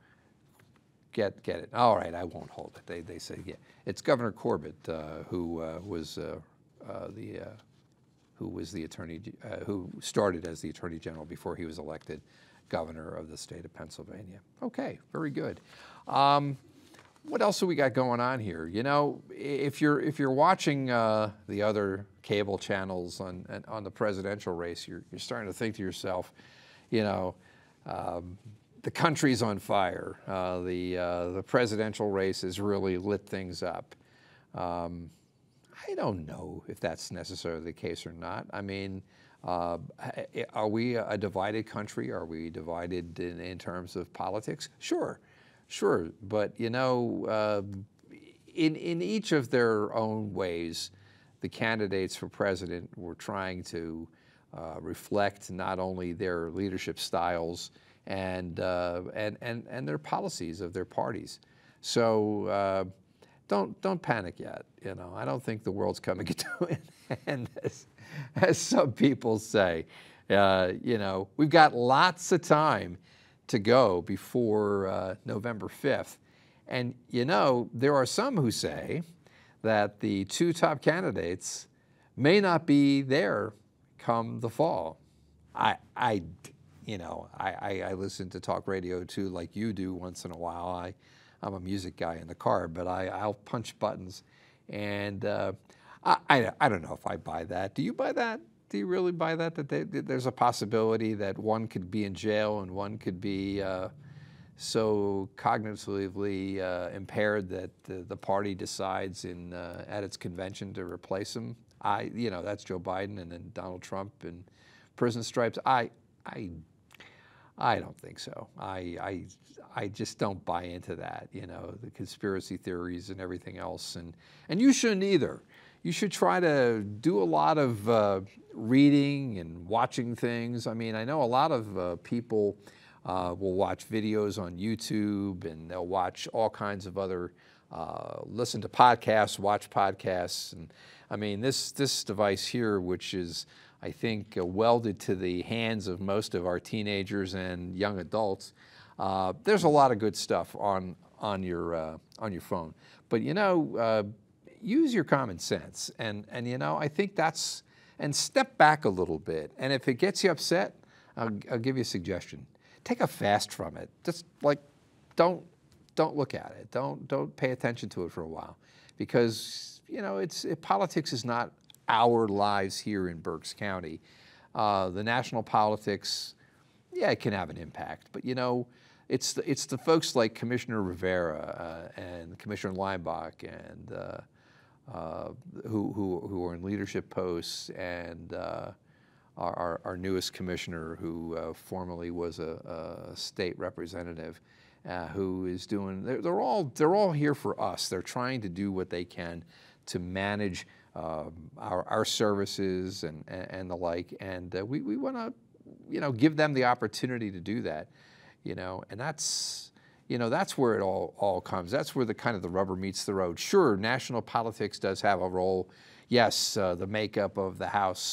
get get it. All right, I won't hold it. They, they say, yeah. It's Governor Corbett uh, who uh, was uh, uh, the uh, who was the attorney, uh, who started as the Attorney General before he was elected governor of the state of Pennsylvania. Okay, very good. Um, What else have we got going on here? You know, if you're if you're watching uh, the other cable channels on on the presidential race, you're you're starting to think to yourself, you know, um, the country's on fire. Uh, the uh, the presidential race has really lit things up. Um, I don't know if that's necessarily the case or not. I mean, uh, are we a divided country? Are we divided in, in terms of politics? Sure. Sure, but you know, uh, in, in each of their own ways, the candidates for president were trying to uh, reflect not only their leadership styles and, uh, and, and, and their policies of their parties. So uh, don't, don't panic yet. You know, I don't think the world's coming to an end, as, as some people say. Uh, you know, we've got lots of time to go before uh, November fifth. And you know, there are some who say that the two top candidates may not be there come the fall. I, I you know, I, I, I listen to talk radio too, like you do once in a while. I, I'm a music guy in the car, but I, I'll punch buttons. And uh, I, I, I don't know if I buy that. Do you buy that? Do you really buy that, that, they, that there's a possibility that one could be in jail and one could be uh, so cognitively uh, impaired that the, the party decides in, uh, at its convention to replace him? I, you know, that's Joe Biden and then Donald Trump and prison stripes. I, I, I don't think so. I, I, I just don't buy into that, you know, the conspiracy theories and everything else. And, and you shouldn't either. You should try to do a lot of uh, reading and watching things. I mean, I know a lot of uh, people uh, will watch videos on YouTube, and they'll watch all kinds of other, uh, listen to podcasts, watch podcasts. And I mean, this, this device here, which is, I think, uh, welded to the hands of most of our teenagers and young adults, uh, there's a lot of good stuff on, on, your, uh, on your phone. But you know, uh, use your common sense, and, and you know, I think that's, and step back a little bit. And if it gets you upset, I'll, I'll give you a suggestion. Take a fast from it. Just like, don't, don't look at it. Don't, don't pay attention to it for a while, because you know, it's it, politics is not our lives here in Berks County. Uh, the national politics, yeah, it can have an impact, but you know, it's the, it's the folks like Commissioner Rivera uh, and Commissioner Limbach and uh, uh, who, who, who are in leadership posts, and uh, our, our, our newest commissioner, who uh, formerly was a, a state representative, uh, who is doing, they're, they're, all, they're all here for us. They're trying to do what they can to manage uh, our, our services and, and, and the like, and uh, we, we want to, you know, give them the opportunity to do that, you know, and that's, you know, that's where it all, all comes. That's where the kind of the rubber meets the road. Sure, national politics does have a role. Yes, uh, the makeup of the House,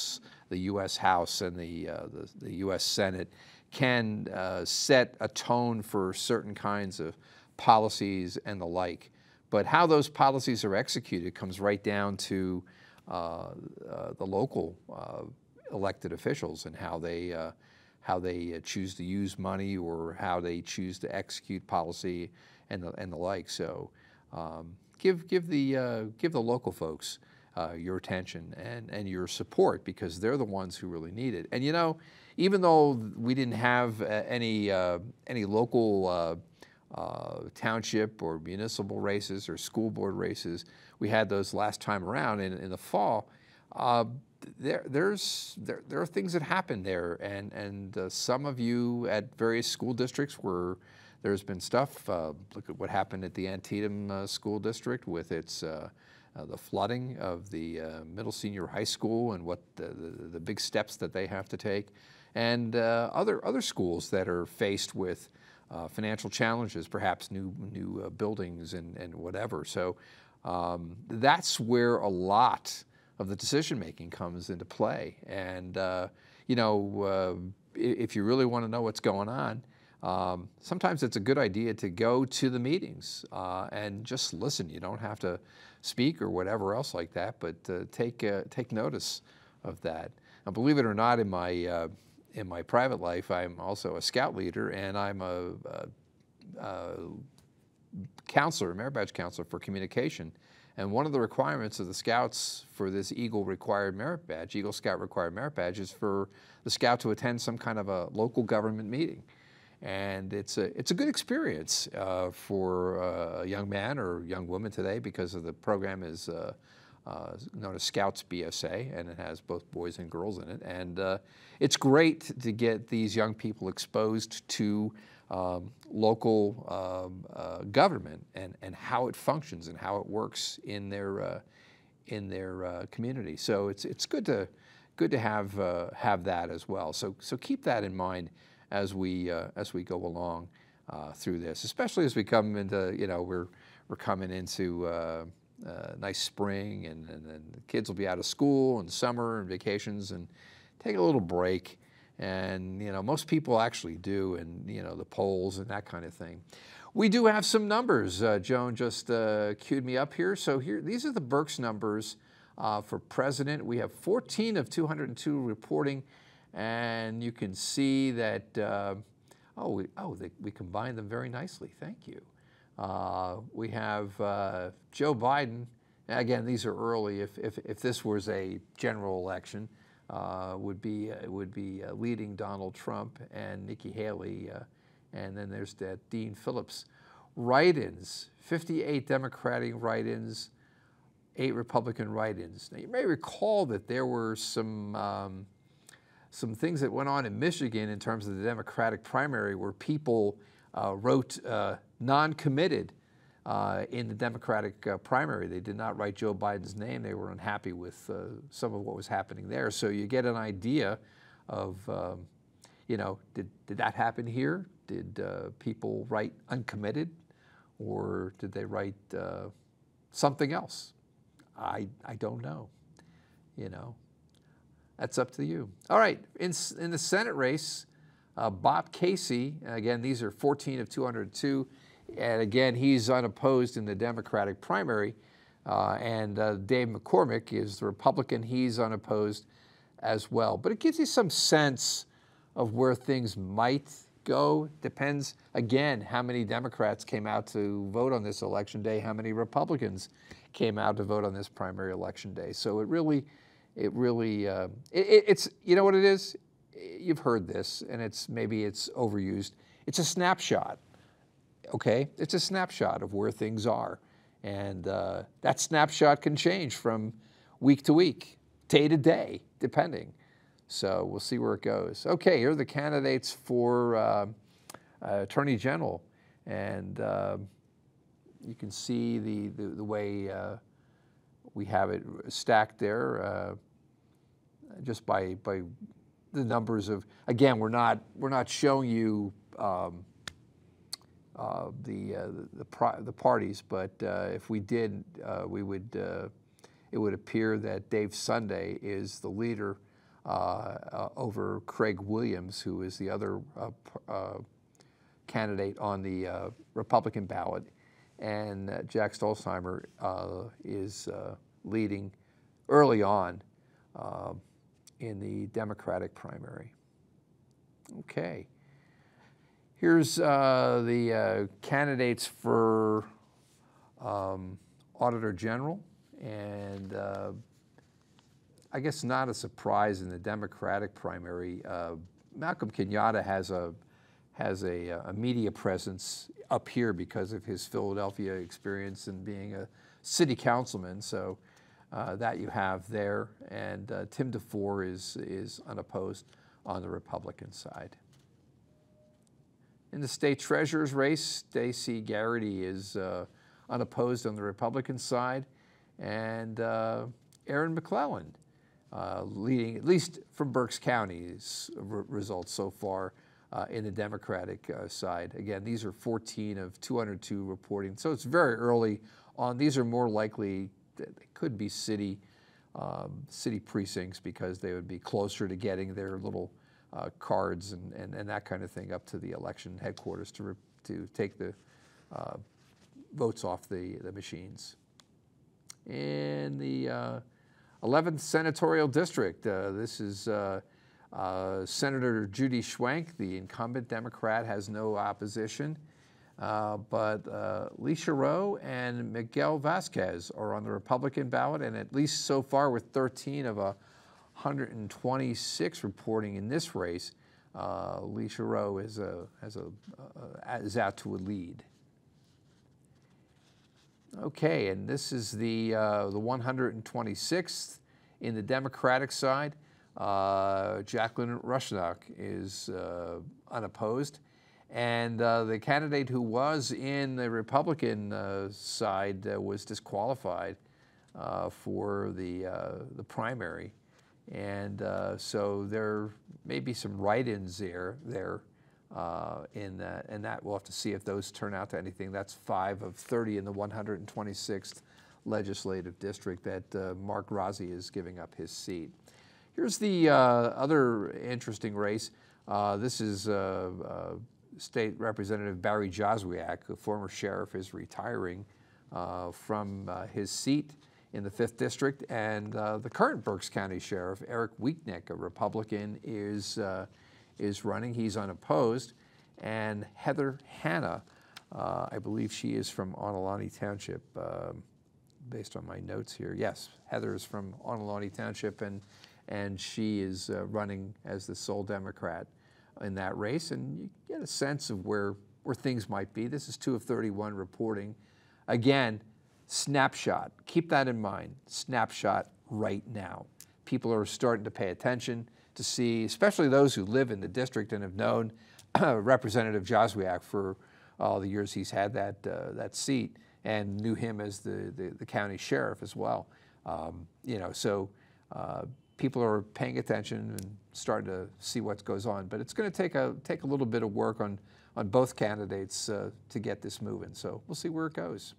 the U S House and the, uh, the, the U S Senate can uh, set a tone for certain kinds of policies and the like. But how those policies are executed comes right down to uh, uh, the local uh, elected officials and how they, uh, how they choose to use money or how they choose to execute policy and the, and the like. So um, give, give, the, uh, give the local folks uh, your attention and, and your support, because they're the ones who really need it. And you know, even though we didn't have uh, any, uh, any local uh, uh, township or municipal races or school board races, we had those last time around in, in the fall, uh, there, there's, there, there are things that happen there. And, and uh, some of you at various school districts where there's been stuff, uh, look at what happened at the Antietam uh, School District with its uh, Uh, the flooding of the uh, middle senior high school and what the, the, the big steps that they have to take, and uh, other other schools that are faced with uh, financial challenges, perhaps new new uh, buildings and, and whatever. So um, that's where a lot of the decision making comes into play. And uh, you know, uh, if you really want to know what's going on, Um, sometimes it's a good idea to go to the meetings uh, and just listen. You don't have to speak or whatever else like that, but uh, take uh, take notice of that. Now, believe it or not, in my uh, in my private life, I'm also a scout leader, and I'm a, a, a counselor, a merit badge counselor for communication. And one of the requirements of the scouts for this Eagle required merit badge, Eagle Scout required merit badge, is for the scout to attend some kind of a local government meeting. And it's a, it's a good experience uh, for a young man or young woman today, because of the program is uh, uh, known as Scouts B S A, and it has both boys and girls in it. And uh, it's great to get these young people exposed to um, local um, uh, government and, and how it functions and how it works in their, uh, in their uh, community. So it's, it's good to, good to have, uh, have that as well. So, so keep that in mind as we uh, as we go along uh, through this, especially as we come into, you know, we're we're coming into uh, uh, nice spring, and, and, and the kids will be out of school and summer and vacations, and take a little break. And you know, most people actually do, and you know, the polls and that kind of thing. We do have some numbers. Uh, Joan just uh, queued me up here. So here, these are the Berks numbers uh, for president. We have fourteen of two hundred two reporting. And you can see that, uh, oh, we, oh they, we combined them very nicely. Thank you. Uh, we have uh, Joe Biden. Again, these are early. If, if, if this was a general election, uh, would be, uh, would be uh, leading Donald Trump and Nikki Haley. Uh, and then there's that Dean Phillips. Write-ins, fifty-eight Democratic write-ins, eight Republican write-ins. Now, you may recall that there were some um, some things that went on in Michigan in terms of the Democratic primary, where people uh, wrote uh, non-committed uh, in the Democratic uh, primary. They did not write Joe Biden's name. They were unhappy with uh, some of what was happening there. So you get an idea of, um, you know, did, did that happen here? Did uh, people write uncommitted, or did they write uh, something else? I, I don't know, you know. That's up to you. All right, in, in the Senate race, uh, Bob Casey, again, these are fourteen of two hundred two, and again, he's unopposed in the Democratic primary, uh, and uh, Dave McCormick is the Republican. He's unopposed as well. But it gives you some sense of where things might go. Depends, again, how many Democrats came out to vote on this election day, how many Republicans came out to vote on this primary election day. So it really It really, uh, it, it's, you know what it is? You've heard this, and it's, maybe it's overused. It's a snapshot, okay? It's a snapshot of where things are. And uh, that snapshot can change from week to week, day to day, depending. So we'll see where it goes. Okay, here are the candidates for uh, uh, Attorney General. And uh, you can see the, the, the way uh, we have it stacked there. Uh, just by by the numbers of, again, we're not we're not showing you um, uh, the uh, the, the, the parties, but uh, if we did, uh, we would uh, it would appear that Dave Sunday is the leader uh, uh, over Craig Williams, who is the other uh, uh, candidate on the uh, Republican ballot. And uh, Jack Stolzheimer uh, is uh, leading early on uh, in the Democratic primary. Okay. Here's uh, the uh, candidates for um, Auditor General, and uh, I guess not a surprise in the Democratic primary. Uh, Malcolm Kenyatta has a has a, a media presence up here because of his Philadelphia experience and being a city councilman. So uh, that you have there, and uh, Tim DeFore is is unopposed on the Republican side. In the state treasurer's race, Stacey Garrity is uh, unopposed on the Republican side, and uh, Aaron McClellan uh, leading, at least from Berks County's results so far uh, in the Democratic uh, side. Again, these are fourteen of two hundred two reporting, so it's very early on. These are more likely, they could be city, um, city precincts because they would be closer to getting their little Uh, cards and, and, and that kind of thing up to the election headquarters to, re to take the uh, votes off the, the machines. In the uh, eleventh Senatorial District, uh, this is uh, uh, Senator Judy Schwenk, the incumbent Democrat, has no opposition, uh, but uh, Leisha Rowe and Miguel Vasquez are on the Republican ballot, and at least so far with thirteen of a one hundred twenty-six reporting in this race, uh, Leisha Rowe is, a, has a, uh, is out to a lead. Okay, and this is the, uh, the one hundred twenty-sixth in the Democratic side. Uh, Jacqueline Rushnock is uh, unopposed. And uh, the candidate who was in the Republican uh, side uh, was disqualified uh, for the, uh, the primary. And uh, so there may be some write-ins there, there uh, in that, and that we'll have to see if those turn out to anything. That's five of thirty in the one hundred twenty-sixth legislative district that uh, Mark Rossi is giving up his seat. Here's the uh, other interesting race. Uh, this is uh, uh, State Representative Barry Joswiak, a former sheriff, is retiring uh, from uh, his seat in the fifth District, and uh, the current Berks County Sheriff, Eric Weeknick, a Republican, is, uh, is running. He's unopposed. And Heather Hanna, uh, I believe she is from Onalani Township, uh, based on my notes here. Yes, Heather is from Onalani Township, and, and she is uh, running as the sole Democrat in that race. And you get a sense of where, where things might be. This is two of thirty-one reporting. Again, snapshot, keep that in mind, snapshot right now. People are starting to pay attention to see, especially those who live in the district and have known Representative Joswiak for all the years he's had that, uh, that seat, and knew him as the, the, the county sheriff as well. Um, you know, so uh, people are paying attention and starting to see what goes on. But it's going to take a, take a little bit of work on, on both candidates uh, to get this moving. So we'll see where it goes.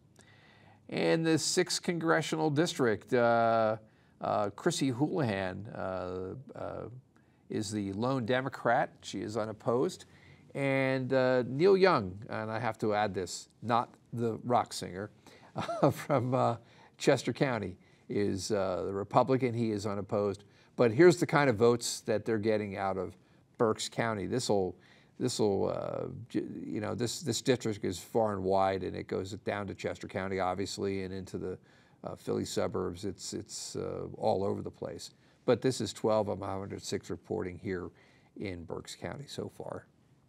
In the sixth Congressional District, uh, uh, Chrissy Houlihan uh, uh, is the lone Democrat. She is unopposed. And uh, Neil Young, and I have to add this, not the rock singer, uh, from uh, Chester County, is uh, the Republican. He is unopposed. But here's the kind of votes that they're getting out of Berks County. This will This will, uh, you know, this, this district is far and wide, and it goes down to Chester County, obviously, and into the uh, Philly suburbs. It's, it's uh, all over the place. But this is twelve of one hundred six reporting here in Berks County so far.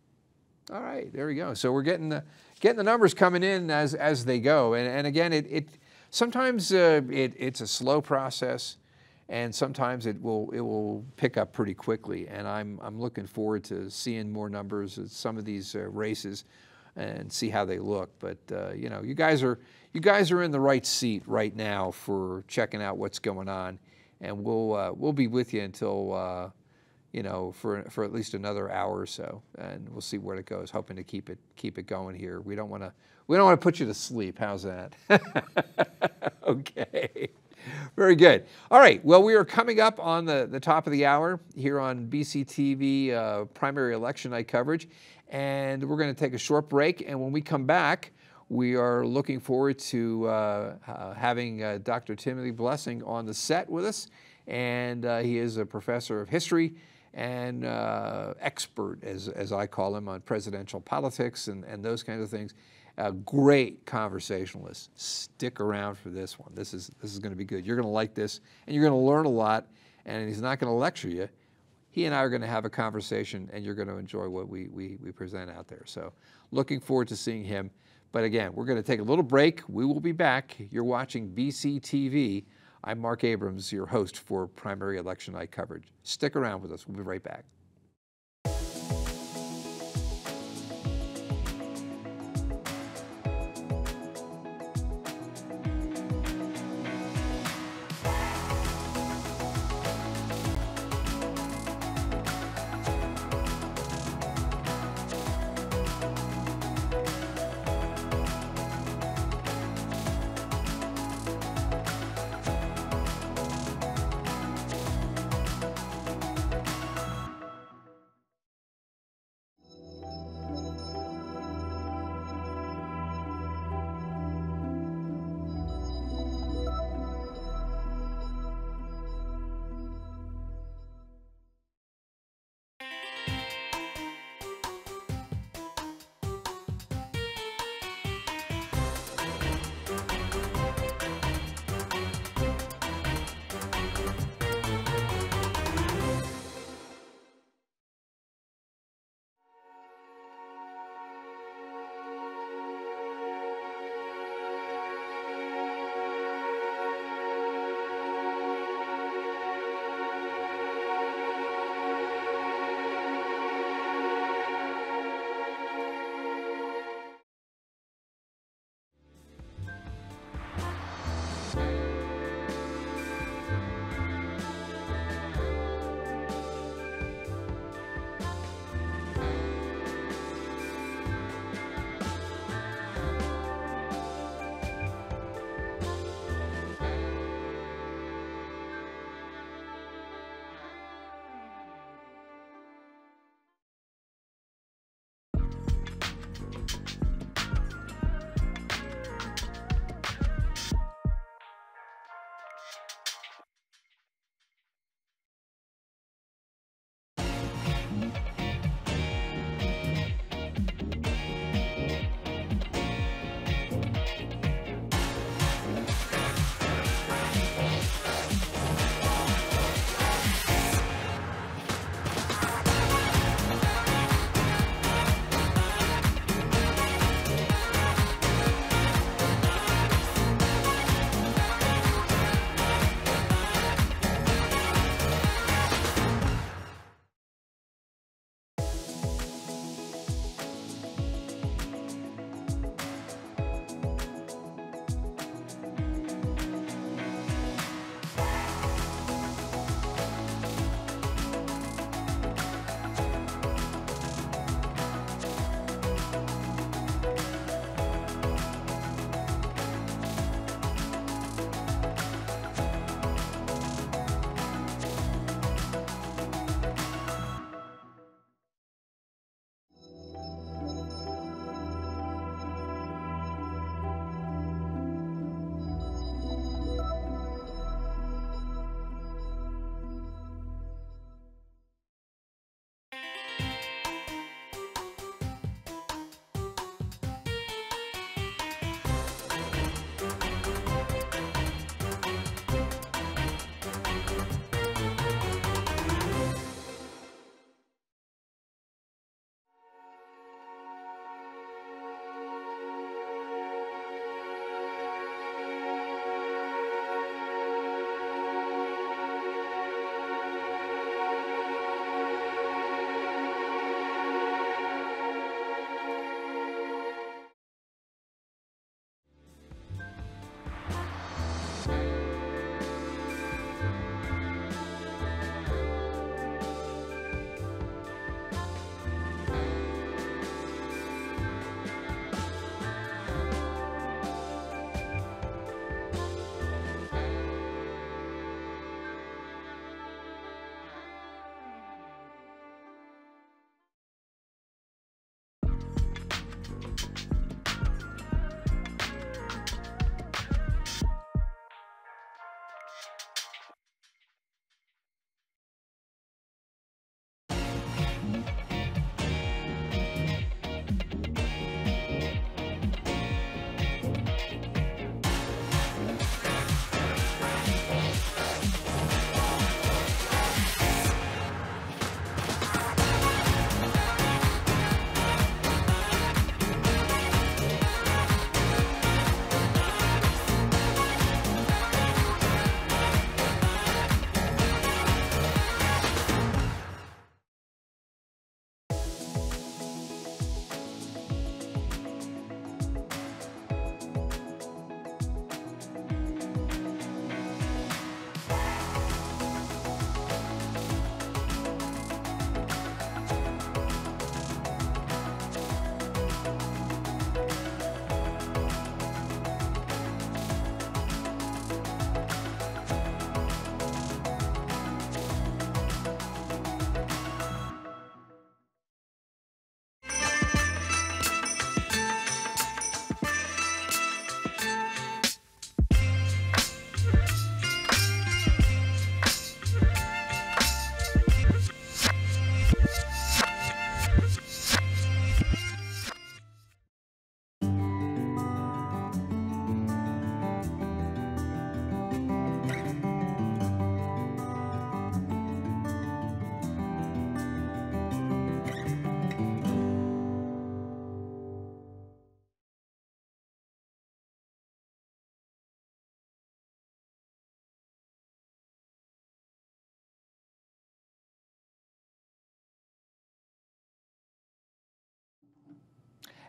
All right, there we go. So we're getting the, getting the numbers coming in as, as they go. And, and again, it, it sometimes uh, it, it's a slow process. And sometimes it will it will pick up pretty quickly, and I'm I'm looking forward to seeing more numbers of some of these uh, races, and see how they look. But uh, you know, you guys are you guys are in the right seat right now for checking out what's going on, and we'll uh, we'll be with you until uh, you know for for at least another hour or so, and we'll see where it goes. Hoping to keep it keep it going here. We don't want to we don't want to put you to sleep. How's that? Okay. Very good. All right. Well, we are coming up on the, the top of the hour here on B C T V uh, primary election night coverage. And we're going to take a short break. And when we come back, we are looking forward to uh, uh, having uh, Doctor Timothy Blessing on the set with us. And uh, he is a professor of history and uh, expert, as, as I call him, on presidential politics and, and those kinds of things. A great conversationalist. Stick around for this one. This is, this is going to be good. You're going to like this, and you're going to learn a lot, and he's not going to lecture you. He and I are going to have a conversation, and you're going to enjoy what we, we, we present out there. So looking forward to seeing him. But again, we're going to take a little break. We will be back. You're watching B C T V. I'm Mark Abrams, your host for primary election night coverage. Stick around with us. We'll be right back.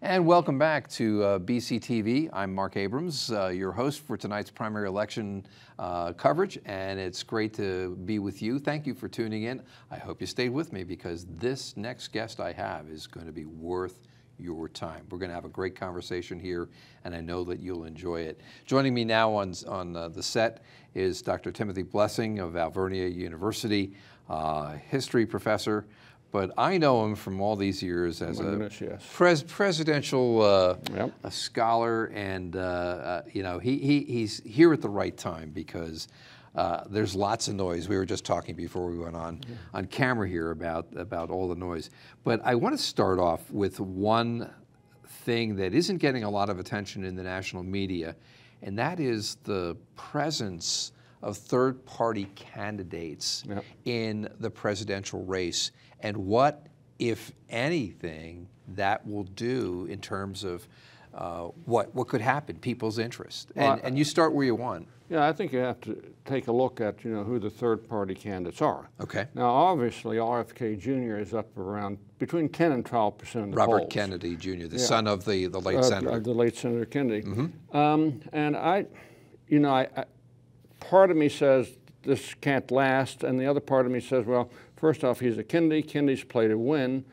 And welcome back to uh, B C T V. I'm Mark Abrams, uh, your host for tonight's primary election uh, coverage, and it's great to be with you. Thank you for tuning in. I hope you stayed with me because this next guest I have is going to be worth your time. We're going to have a great conversation here, and I know that you'll enjoy it. Joining me now on, on uh, the set is Doctor Timothy Blessing of Alvernia University, uh, history professor. But I know him from all these years as a goodness, yes. pres presidential uh, Yep. a scholar, and uh, uh, you know he, he he's here at the right time because uh, there's lots of noise. We were just talking before we went on yeah. on camera here about about all the noise. But I want to start off with one thing that isn't getting a lot of attention in the national media, and that is the presence of third-party candidates yep. in the presidential race, and what, if anything, that will do in terms of uh, what what could happen, people's interest. And, well, and you start where you want. Yeah, I think you have to take a look at you know who the third-party candidates are. Okay. Now, obviously, R F K Junior is up around between ten and twelve percent of the Robert polls. Kennedy Junior, the yeah. son of the the late uh, senator. Uh, the late Senator Kennedy. Mm-hmm. um, and I, you know, I, I part of me says this can't last, and the other part of me says, well, first off, he's a Kennedy. Kennedy's play to win.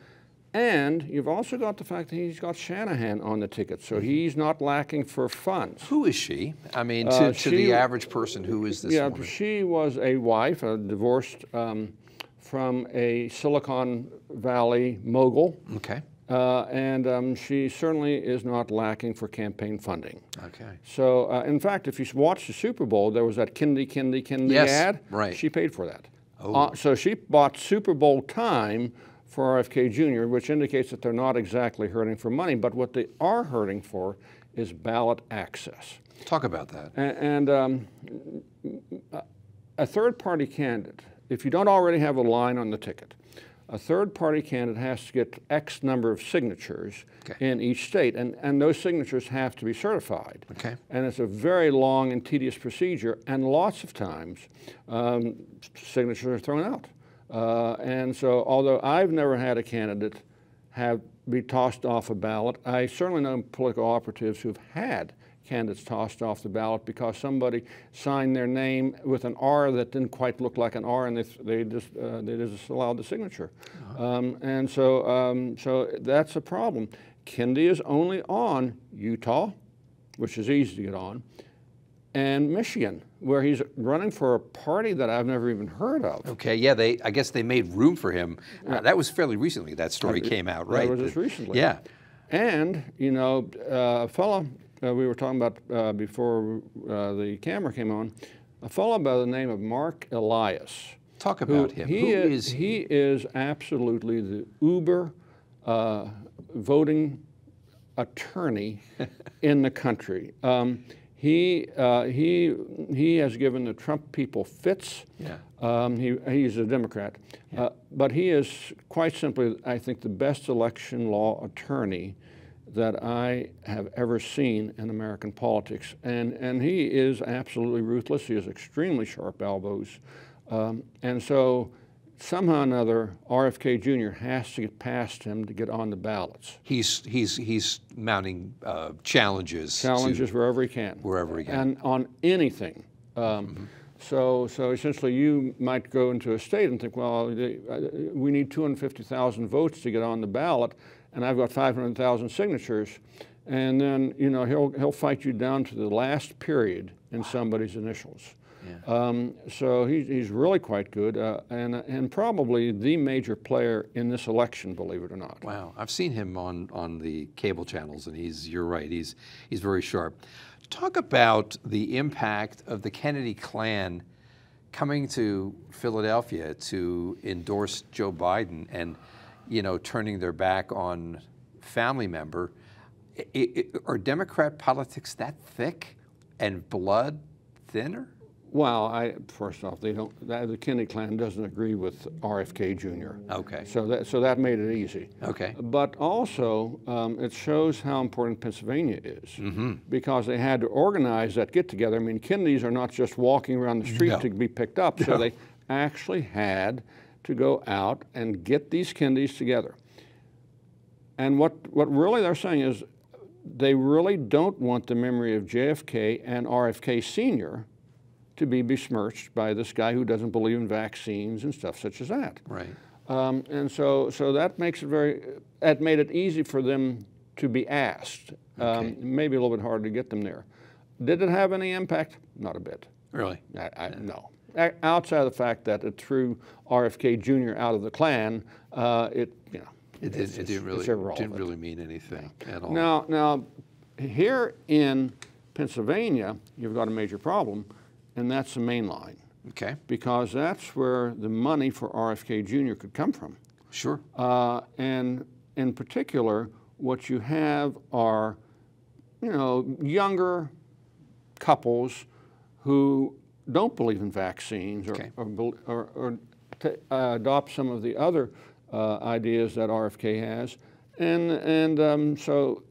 And you've also got the fact that he's got Shanahan on the ticket, so he's not lacking for funds. Who is she? I mean, to, Uh, to she- the average person, who is this yeah, woman? she was a wife, a divorced um, from a Silicon Valley mogul. Okay. Uh, and um, she certainly is not lacking for campaign funding. Okay. So, uh, in fact, if you watch the Super Bowl, there was that Kennedy, Kennedy, Kennedy Yes, ad. right. She paid for that. Oh. Uh, so she bought Super Bowl time for R F K Junior, which indicates that they're not exactly hurting for money, but what they are hurting for is ballot access. Talk about that. And, and um, a third-party candidate, if you don't already have a line on the ticket, a third-party candidate has to get X number of signatures okay. in each state, and, and those signatures have to be certified. Okay. And it's a very long and tedious procedure, and lots of times um, signatures are thrown out. Uh, and so, although I've never had a candidate have be tossed off a ballot, I certainly know political operatives who've had candidates tossed off the ballot because somebody signed their name with an R that didn't quite look like an R, and they they just uh, they just allowed the signature. Uh-huh. um, and so um, so that's a problem. Kennedy is only on Utah, which is easy to get on, and Michigan, where he's running for a party that I've never even heard of. Okay, yeah, they I guess they made room for him. Uh, that was fairly recently. That story Uh, came out, right? That was just recently. Yeah. And you know, uh, a fellow uh, we were talking about uh, before uh, the camera came on, a fellow by the name of Mark Elias. Talk about him. He Who is, is he is absolutely the uber uh, voting attorney in the country. Um, He, uh, he, he has given the Trump people fits. Yeah. Um, he, he's a Democrat. Yeah. Uh, but he is quite simply, I think, the best election law attorney that I have ever seen in American politics. And, and he is absolutely ruthless. He has extremely sharp elbows. Um, and so somehow or another, R F K Junior has to get past him to get on the ballots. He's he's he's mounting uh, challenges. Challenges to, wherever he can. Wherever he can. And on anything. Um, mm-hmm. So, so essentially, you might go into a state and think, well, they, uh, we need two hundred fifty thousand votes to get on the ballot, and I've got five hundred thousand signatures, and then you know he'll he'll fight you down to the last period in somebody's initials. Yeah. Um, so he's, he's really quite good, uh, and and probably the major player in this election, believe it or not. Wow, I've seen him on on the cable channels, and he's you're right, he's he's very sharp. Talk about the impact of the Kennedy clan coming to Philadelphia to endorse Joe Biden, and you know turning their back on family member. It, it, are Democrat politics that thick and blood thinner? Well, I, first off, they don't. The Kennedy clan doesn't agree with R F K Junior Okay. So that so that made it easy. Okay. But also, um, it shows how important Pennsylvania is, mm-hmm. because they had to organize that get together. I mean, Kennedys are not just walking around the street no. to be picked up. So no. they actually had to go out and get these Kennedys together. and what, what really they're saying is they really don't want the memory of J F K and R F K Senior to be besmirched by this guy who doesn't believe in vaccines and stuff such as that. Right. Um, and so, so that makes it very, that made it easy for them to be asked. Um, Okay. Maybe a little bit hard to get them there. Did it have any impact? Not a bit. Really? I, I, no. O- Outside of the fact that it threw R F K Junior out of the Klan, uh, it, you know, It, it's- did, it it's- didn't really it's irrelevant. didn't really mean anything at all. Now, now, here in Pennsylvania, you've got a major problem, and that's the main line, Okay. because that's where the money for R F K Junior could come from. Sure. Uh, and in particular, what you have are, you know, younger couples who don't believe in vaccines or, Okay. or, bel- or, or t- uh, adopt some of the other uh, ideas that R F K has. And, and um, so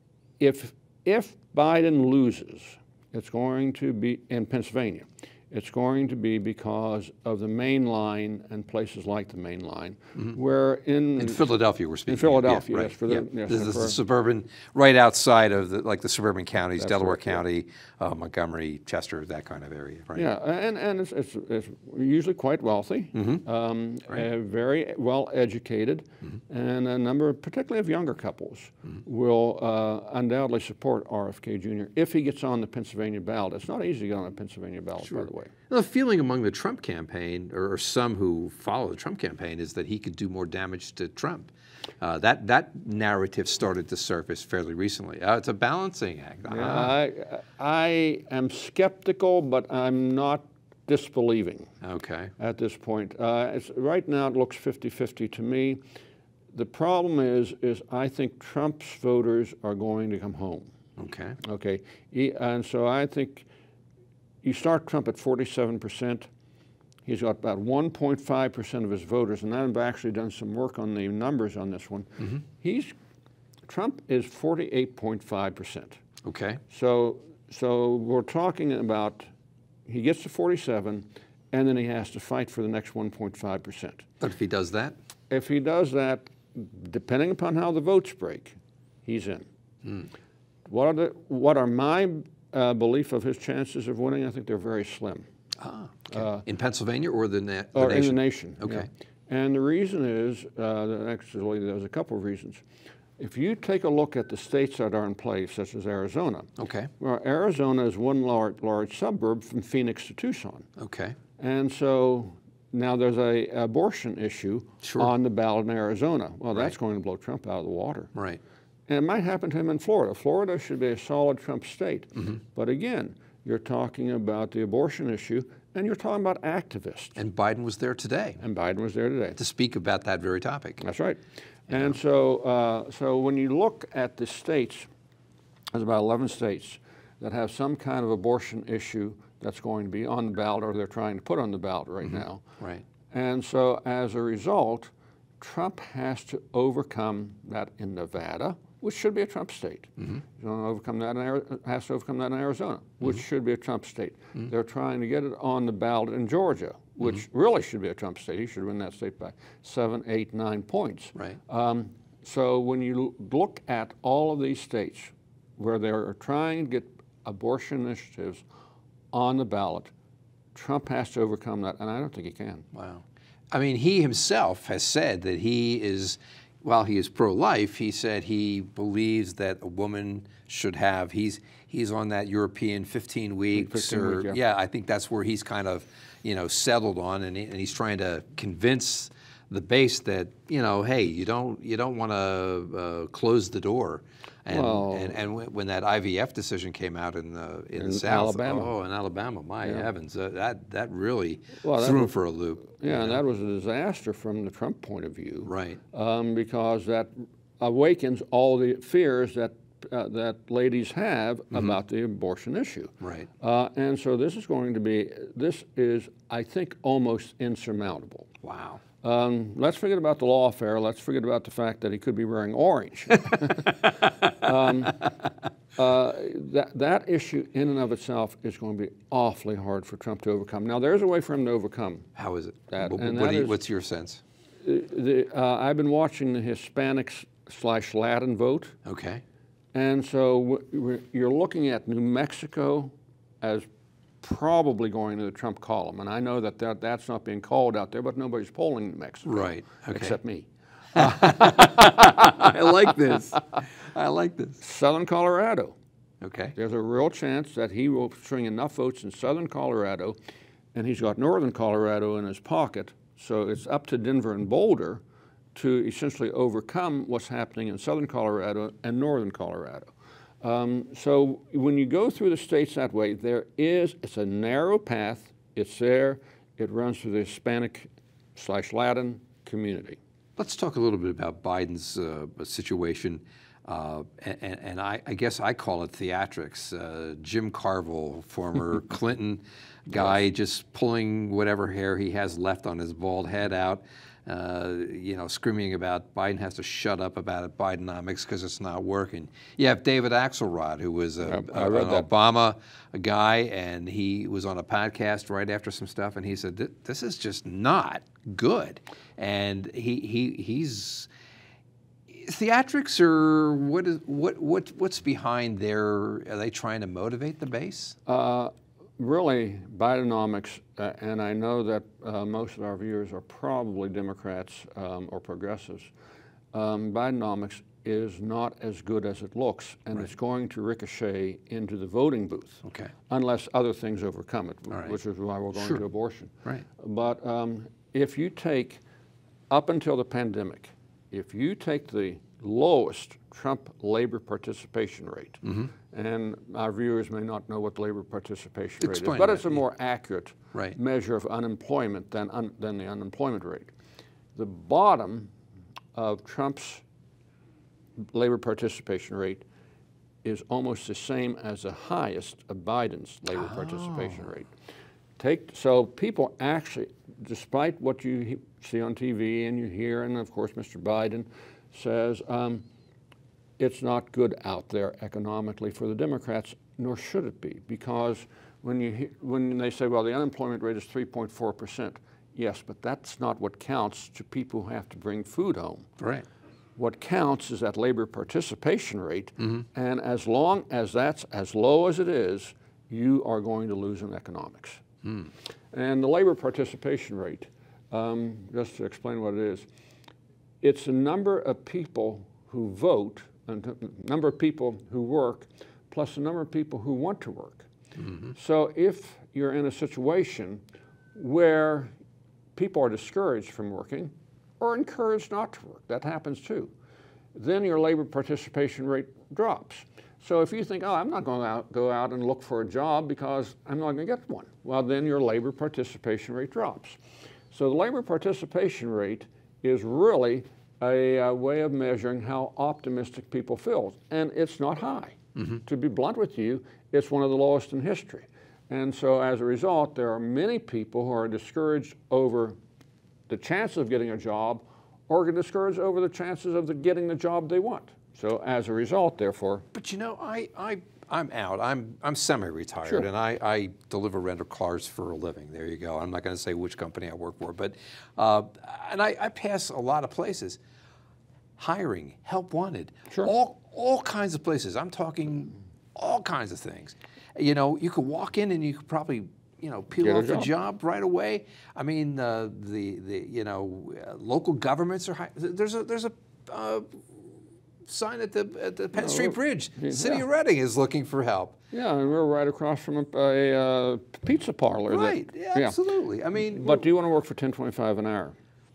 if, if Biden loses, it's going to be in Pennsylvania. It's going to be because of the main line and places like the main line, Mm-hmm. where in, In Philadelphia, we're speaking. in Philadelphia, yeah, yes, right. for the, yeah. yes, This is for- the suburban, right outside of the, like the suburban counties, That's Delaware right, yeah. County, uh, Montgomery, Chester, that kind of area, right? Yeah, and, and it's, it's, it's usually quite wealthy, Mm-hmm. um, Right. uh, very well educated, Mm-hmm. and a number, particularly of younger couples, will uh, undoubtedly support R F K Junior if he gets on the Pennsylvania ballot. It's not easy to get on a Pennsylvania ballot, by the way. The feeling among the Trump campaign, or, or some who follow the Trump campaign, is that he could do more damage to Trump. Uh, that that narrative started to surface fairly recently. Uh, it's a balancing act. Yeah, Ah, I, I am skeptical, but I'm not disbelieving okay. at this point. Uh, it's, right now it looks fifty fifty to me. The problem is, is I think Trump's voters are going to come home. Okay. Okay, he, and so I think you start Trump at forty-seven percent. He's got about one point five percent of his voters, and I've actually done some work on the numbers on this one. Mm-hmm. He's Trump is forty-eight point five percent. Okay. So, so we're talking about he gets to forty-seven, and then he has to fight for the next one point five percent. But if he does that, If he does that, depending upon how the votes break, he's in. Hmm. What are the what are my uh, belief of his chances of winning? I think they're very slim. ah, okay. in Pennsylvania or the, na- the Or nation? in the nation. Okay. yeah. And the reason is, uh, that actually there's a couple of reasons. If you take a look at the states that are in place, such as Arizona, Okay. well, Arizona is one large, large suburb from Phoenix to Tucson. Okay. And so now there's a abortion issue Sure. on the ballot in Arizona. Well, that's Right. going to blow Trump out of the water. Right. And it might happen to him in Florida. Florida should be a solid Trump state. Mm-hmm. But again, you're talking about the abortion issue, and you're talking about activists. And Biden was there today And Biden was there today. to speak about that very topic. That's right. And so, uh, so when you look at the states, there's about eleven states that have some kind of abortion issue that's going to be on the ballot, or they're trying to put on the ballot right now. Right. And so as a result, Trump has to overcome that in Nevada, which should be a Trump state. Mm-hmm. He's going to overcome that in Ari- has to overcome that in Arizona, which Mm-hmm. should be a Trump state. They're trying to get it on the ballot in Georgia, which really should be a Trump state. He should win that state by seven, eight, nine points. Right. Um, so when you l- look at all of these states where they're trying to get abortion initiatives on the ballot, Trump has to overcome that, and I don't think he can. Wow. I mean, he himself has said that he is, while he is pro-life, he said he believes that a woman should have, he's he's on that European fifteen weeks, fifteen or, weeks, yeah. yeah, I think that's where he's kind of, you know, settled on, and, he, and he's trying to convince the base that, you know, hey, you don't you don't want to uh, close the door. And, Well- and, and when when that I V F decision came out in the, in, In the South, Alabama. oh, in Alabama, my Yeah. heavens, uh, that, that really Well, that threw him was- for a loop. Yeah, and that was a disaster from the Trump point of view. Right. Um, because that awakens all the fears that uh, that ladies have about the abortion issue. Right. Uh, and so this is going to be, this is, I think, almost insurmountable. Wow. Um, let's forget about the lawfare. Let's forget about the fact that he could be wearing orange. um, uh, that, that issue in and of itself is going to be awfully hard for Trump to overcome. Now, there's a way for him to overcome. How is it? That- What, and what that do you, is- what's your sense? The, uh, I've been watching the Hispanics slash Latin vote. Okay. And so w you're looking at New Mexico as probably going to the Trump column. And I know that, that that's not being called out there, but nobody's polling New Mexico. Right. Okay. Except me. I like this. I like this. Southern Colorado. Okay. There's a real chance that he will string enough votes in Southern Colorado, and he's got Northern Colorado in his pocket. So it's up to Denver and Boulder to essentially overcome what's happening in Southern Colorado and Northern Colorado. Um, so when you go through the states that way, there is, it's a narrow path, it's there, it runs through the Hispanic slash Latin community. Let's talk a little bit about Biden's uh, situation, uh, and, and I, I guess I call it theatrics. Uh, Jim Carville, former Clinton guy, yes. just pulling whatever hair he has left on his bald head out, uh, you know, screaming about Biden has to shut up about it, Bidenomics, because it's not working. You have David Axelrod, who was a, I, I a, an that. Obama guy, and he was on a podcast right after some stuff, and he said, this is just not good. And he he he's theatrics, or what is what what what's behind their? Are they trying to motivate the base? Uh, really, Bidenomics, uh, and I know that uh, most of our viewers are probably Democrats um, or progressives. Um, Bidenomics is not as good as it looks, and right. it's going to ricochet into the voting booth. Okay. Unless other things overcome it, right. which is why we're going sure. to abortion. Right. But um, if you take up until the pandemic, if you take the lowest Trump labor participation rate, mm-hmm. and our viewers may not know what the labor participation Explain rate is, but that, it's a yeah. more accurate right. measure of unemployment than, un, than the unemployment rate. The bottom of Trump's labor participation rate is almost the same as the highest of Biden's labor oh. participation rate. Take, so people actually, despite what you see on T V and you hear, and of course Mister Biden says, um, it's not good out there economically for the Democrats, nor should it be, because when, you, when they say, well, the unemployment rate is three point four percent, yes, but that's not what counts to people who have to bring food home. Right. What counts is that labor participation rate, mm-hmm. and as long as that's as low as it is, you are going to lose in economics. Mm. And the labor participation rate, um, just to explain what it is, it's the number of people who vote, and the number of people who work, plus the number of people who want to work. Mm-hmm. So if you're in a situation where people are discouraged from working or encouraged not to work, that happens too, then your labor participation rate drops. So if you think, oh, I'm not going to out, go out and look for a job because I'm not going to get one, well, then your labor participation rate drops. So the labor participation rate is really a, a way of measuring how optimistic people feel, and it's not high. Mm-hmm. To be blunt with you, it's one of the lowest in history. And so as a result, there are many people who are discouraged over the chances of getting a job or discouraged over the chances of the getting the job they want. So as a result, therefore. But you know, I, I, I'm out. I'm, I'm semi-retired, sure. and I, I deliver rental cars for a living. There you go. I'm not going to say which company I work for, but uh, and I, I pass a lot of places. Hiring, help wanted, sure. all all kinds of places. I'm talking all kinds of things. You know, you could walk in and you could probably, you know, peel Get a off a job. job right away. I mean, uh, the the you know, uh, local governments are hi there's a there's a uh, sign at the at the Penn no, Street Bridge. Yeah. City of Reading is looking for help. Yeah, and we're right across from a, a uh, pizza parlor. Right. That, yeah, absolutely. I mean, but do you want to work for ten twenty-five an hour?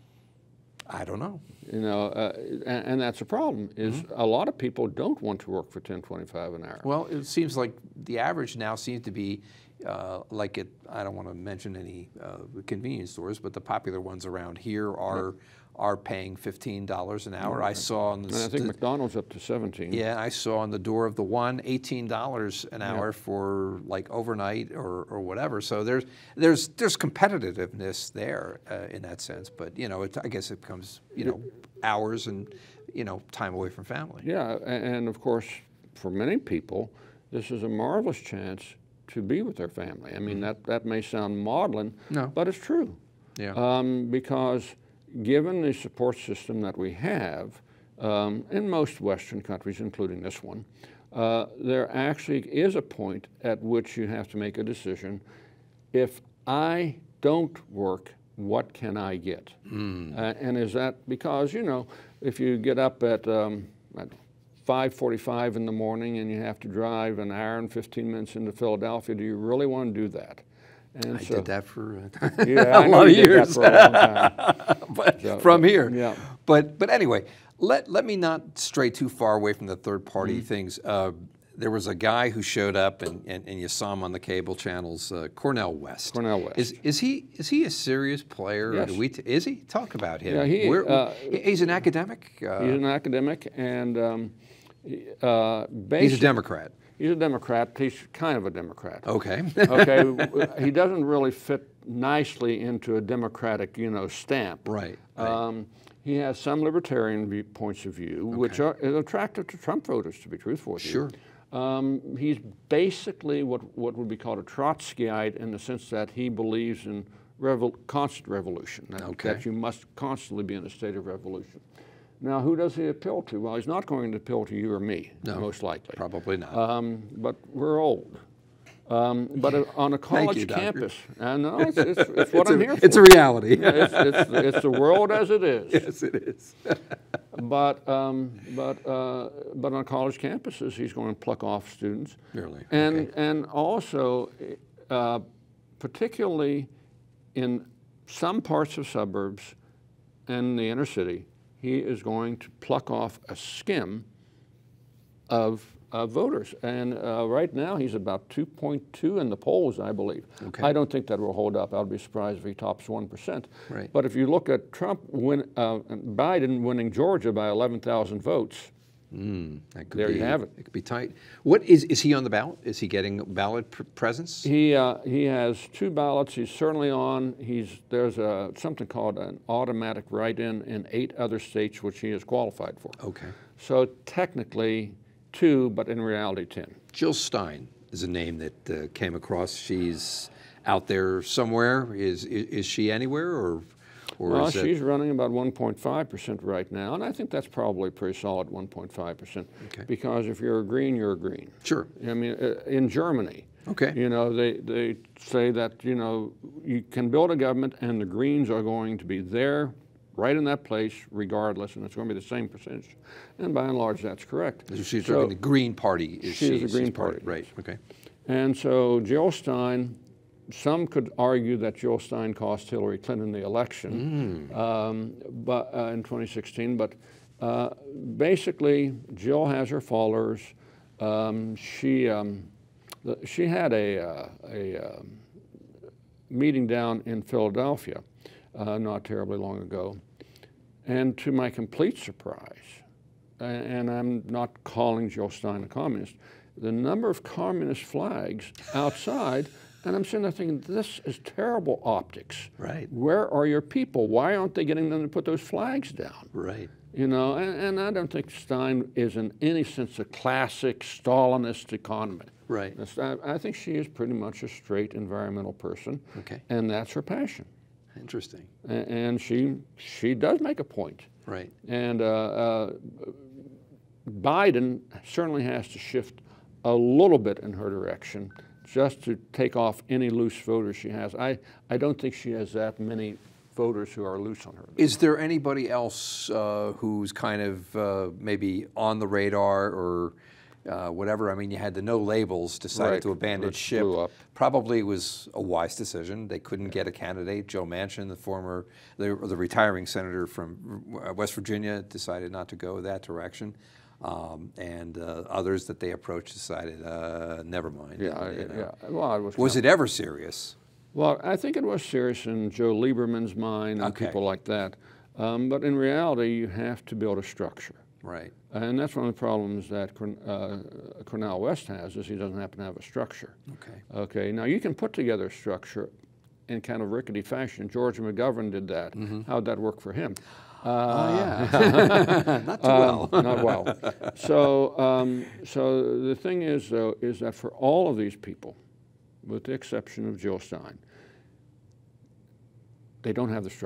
I don't know. You know, uh, and, and that's a problem. Is mm-hmm. a lot of people don't want to work for ten twenty-five an hour. Well, it seems like the average now seems to be uh, like it. I don't want to mention any uh, convenience stores, but the popular ones around here are right. are paying fifteen dollars an hour. Right. I saw on the and I think McDonald's up to seventeen. Yeah, I saw on the door of the one eighteen dollars an hour yep. for like overnight or, or whatever. So there's there's there's competitiveness there uh, in that sense. But you know, it, I guess it becomes you know hours and you know time away from family. Yeah, and, and of course, for many people, this is a marvelous chance to be with their family. I mean, mm-hmm. that that may sound maudlin, no. but it's true. Yeah. Um, because given the support system that we have, um, in most Western countries, including this one, uh, there actually is a point at which you have to make a decision. If I don't work, what can I get? Mm. Uh, and is that because, you know, if you get up at, um, at five forty-five in the morning and you have to drive an hour and fifteen minutes into Philadelphia, do you really want to do that? And I so, did that for yeah, a lot of years. For a long time. But so, from here. Yeah. But, but anyway, let, let me not stray too far away from the third party Mm-hmm. things. Uh, there was a guy who showed up, and, and, and you saw him on the cable channels, uh, Cornell West. Cornell West. Is, is, he, is he a serious player? Yes. Or do we t is he? Talk about him. Yeah, he, Where, uh, he's an academic? Uh, he's an academic, and um, uh, he's a Democrat. He's a Democrat. He's kind of a Democrat. Okay. Okay. He doesn't really fit nicely into a Democratic, you know, stamp. Right. right. Um, he has some libertarian view, points of view, okay. which are attractive to Trump voters, to be truthful with you. Sure. Um, he's basically what, what would be called a Trotskyite in the sense that he believes in revol constant revolution, that, okay. that you must constantly be in a state of revolution. Now, who does he appeal to? Well, he's not going to appeal to you or me, no, most likely. Probably not. Um, but we're old. Um, but uh, on a college you, campus, and no, it's, it's, it's what it's I'm a, here for. It's a reality. Yeah, it's, it's, it's the world as it is. Yes, it is. But um, but uh, but on college campuses, he's going to pluck off students. Really? And okay. and also, uh, particularly in some parts of suburbs and the inner city, he is going to pluck off a skim of uh, voters. And uh, right now, he's about two point two in the polls, I believe. Okay. I don't think that will hold up. I'll be surprised if he tops one percent. Right. But if you look at Trump, win, uh, Biden winning Georgia by eleven thousand votes, Mm, that could there be, you have it. It could be tight. What is is he on the ballot? Is he getting ballot pr presence? He uh, he has two ballots. He's certainly on. He's there's a something called an automatic write-in in eight other states, which he is qualified for. Okay. So technically two, but in reality ten. Jill Stein is a name that uh, came across. She's out there somewhere. Is is, is she anywhere or? Or Well, is she's that... running about one point five percent right now, and I think that's probably pretty solid, one point five percent. Okay. Because if you're a green, you're a green. Sure. I mean, uh, in Germany, okay. you know, they, they say that, you know, you can build a government and the Greens are going to be there, right in that place, regardless, and it's going to be the same percentage. And by and large, that's correct. So she's so, talking the Green Party. Is she she? is the Green she's part Party. Right, okay. And so Jill Stein, some could argue that Jill Stein cost Hillary Clinton the election mm. um, but, uh, in twenty sixteen, but uh, basically Jill has her followers. Um, she, um, the, she had a, uh, a uh, meeting down in Philadelphia uh, not terribly long ago, and to my complete surprise, and, and I'm not calling Jill Stein a communist, the number of communist flags outside. And I'm sitting there thinking, this is terrible optics. Right. Where are your people? Why aren't they getting them to put those flags down? Right. You know, and, and I don't think Stein is in any sense a classic Stalinist economist. Right. I, I think she is pretty much a straight environmental person. Okay. And that's her passion. Interesting. And, and she she does make a point. Right. And uh, uh, Biden certainly has to shift a little bit in her direction, just to take off any loose voters she has. I, I don't think she has that many voters who are loose on her. Is there anybody else uh, who's kind of uh, maybe on the radar or uh, whatever? I mean, you had the no labels, decided Right. to abandon Which ship. blew up. Probably was a wise decision. They couldn't get a candidate. Joe Manchin, the former, the, the retiring senator from West Virginia, decided not to go that direction. Um, and uh, others that they approached decided, uh, never mind. Yeah, you know. yeah. Well, it was. Was kind it ever serious? Well, I think it was serious in Joe Lieberman's mind and Okay. people like that. Um, but in reality, you have to build a structure. Right. And that's one of the problems that Corn, uh, Cornell West has, is he doesn't happen to have a structure. Okay. Okay. Now, you can put together a structure in kind of rickety fashion. George McGovern did that. Mm-hmm. How'd that work for him? Uh, oh, yeah. Not too well. um, not well. So, um, so the thing is, though, is that for all of these people, with the exception of Jill Stein, they don't have the structure.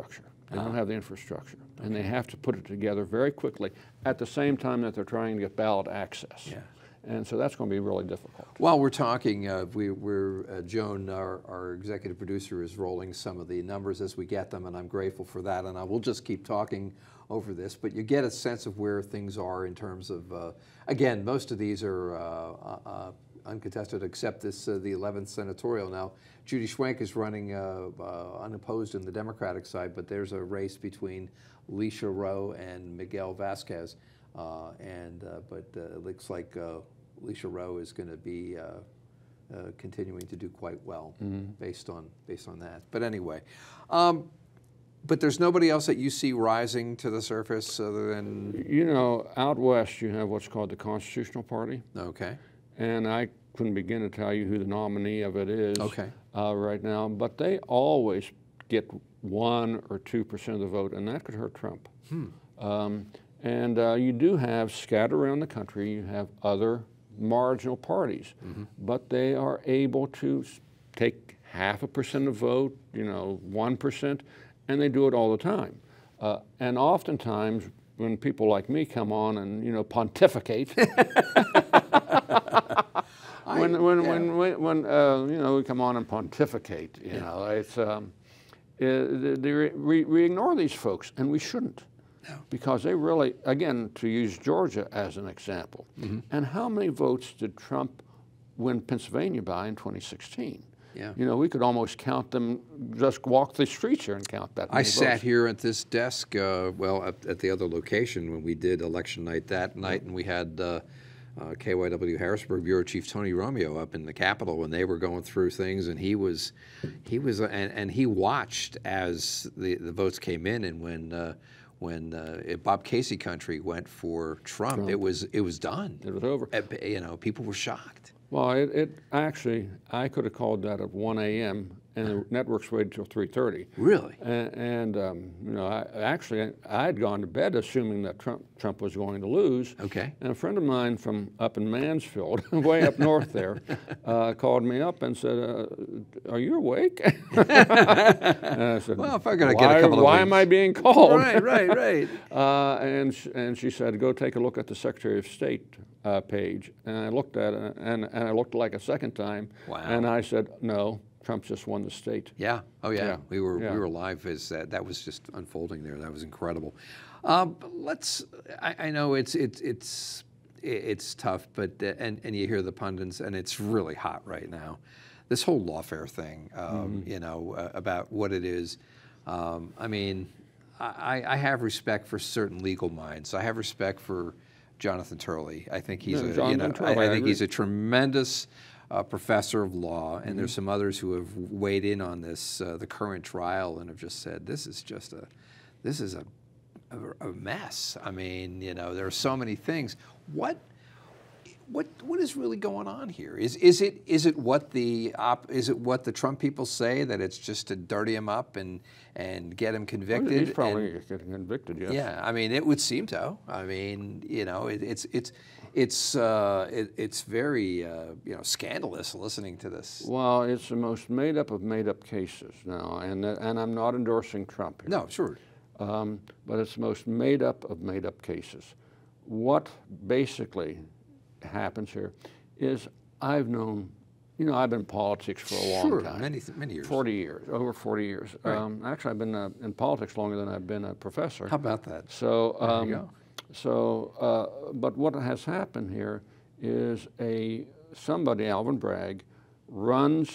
They don't have the infrastructure, and they have to put it together very quickly at the same time that they're trying to get ballot access. Yeah. And so that's going to be really difficult. While we're talking, uh, we, we're, uh, Joan, our, our executive producer, is rolling some of the numbers as we get them, and I'm grateful for that, and I will just keep talking over this, but you get a sense of where things are in terms of, uh, again, most of these are uh, uh, uncontested except this, uh, the eleventh senatorial. Now, Judy Schwenk is running uh, uh, unopposed in the Democratic side, but there's a race between Alicia Rowe and Miguel Vasquez, uh, and uh, but uh, it looks like uh, Alicia Rowe is going to be uh, uh, continuing to do quite well mm-hmm. based on based on that. But anyway, um, but there's nobody else that you see rising to the surface other than, you know, out west you have what's called the Constitutional Party. Okay. And I couldn't begin to tell you who the nominee of it is okay. uh, right now, but they always get one or two percent of the vote, and that could hurt Trump. Hmm. Um, and uh, you do have, scattered around the country, you have other marginal parties, mm-hmm. but they are able to take half a percent of vote, you know, one percent, and they do it all the time. Uh, and oftentimes, when people like me come on and, you know, pontificate, when, I, when, yeah. when, when, when uh, you know, we come on and pontificate, you yeah. know, it's, um, it, they, we, we ignore these folks, and we shouldn't. No. Because they really, again, to use Georgia as an example, mm-hmm. and how many votes did Trump win Pennsylvania by in twenty sixteen? Yeah. You know, we could almost count them, just walk the streets here and count that many I sat votes. here at this desk, uh, well, at, at the other location when we did election night that night, and we had uh, uh, K Y W Harrisburg Bureau Chief Tony Romeo up in the Capitol when they were going through things, and he was, he was, uh, and, and he watched as the, the votes came in, and when uh, when uh, Bob Casey country went for Trump, Trump, it was it was done. It was over. Uh, you know, people were shocked. Well, it, it actually, I could have called that at one A M and the networks waited till three thirty. Really? And, and um, you know, I, actually, I had gone to bed assuming that Trump Trump was going to lose. Okay. And a friend of mine from up in Mansfield, way up north there, uh, called me up and said, uh, "Are you awake?" And I said, "Well, if I'm going to why, get a couple of why weeks. am I being called?" Right, right, right. uh, and and she said, "Go take a look at the Secretary of State uh, page." And I looked at it, and and I looked like a second time. Wow. And I said, "No. Trump just won the state." Yeah. Oh, yeah. Yeah. We were Yeah. we were live as that. That was just unfolding there. That was incredible. Um, let's. I, I know it's it's it's it's tough, but uh, and and you hear the pundits, and it's really hot right now. This whole lawfare thing, um, mm-hmm. you know, uh, about what it is. Um, I mean, I, I have respect for certain legal minds. I have respect for Jonathan Turley. I think he's Yeah, a. Jonathan You know, Turley, I, I I think agree. he's a tremendous. Uh, professor of law, and Mm-hmm. there's some others who have weighed in on this, uh, the current trial, and have just said this is just a, this is a, a, a mess. I mean, you know, there are so many things. What, what, what is really going on here? Is is it is it what the op, is it what the Trump people say, that it's just to dirty him up and and get him convicted? Well, he's probably and, getting convicted. Yes. Yeah, I mean, it would seem so. I mean, you know, it, it's it's. It's uh, it, it's very uh, you know, scandalous listening to this. Well, it's the most made up of made up cases now, and uh, and I'm not endorsing Trump here. No, sure. Um, but it's the most made up of made up cases. What basically happens here is I've known, you know, I've been in politics for a long sure, time. many many years. Forty years, over forty years. Right. Um, actually, I've been uh, in politics longer than I've been a professor. How about that? So. There Um, you go. So, uh, but what has happened here is a somebody, Alvin Bragg, runs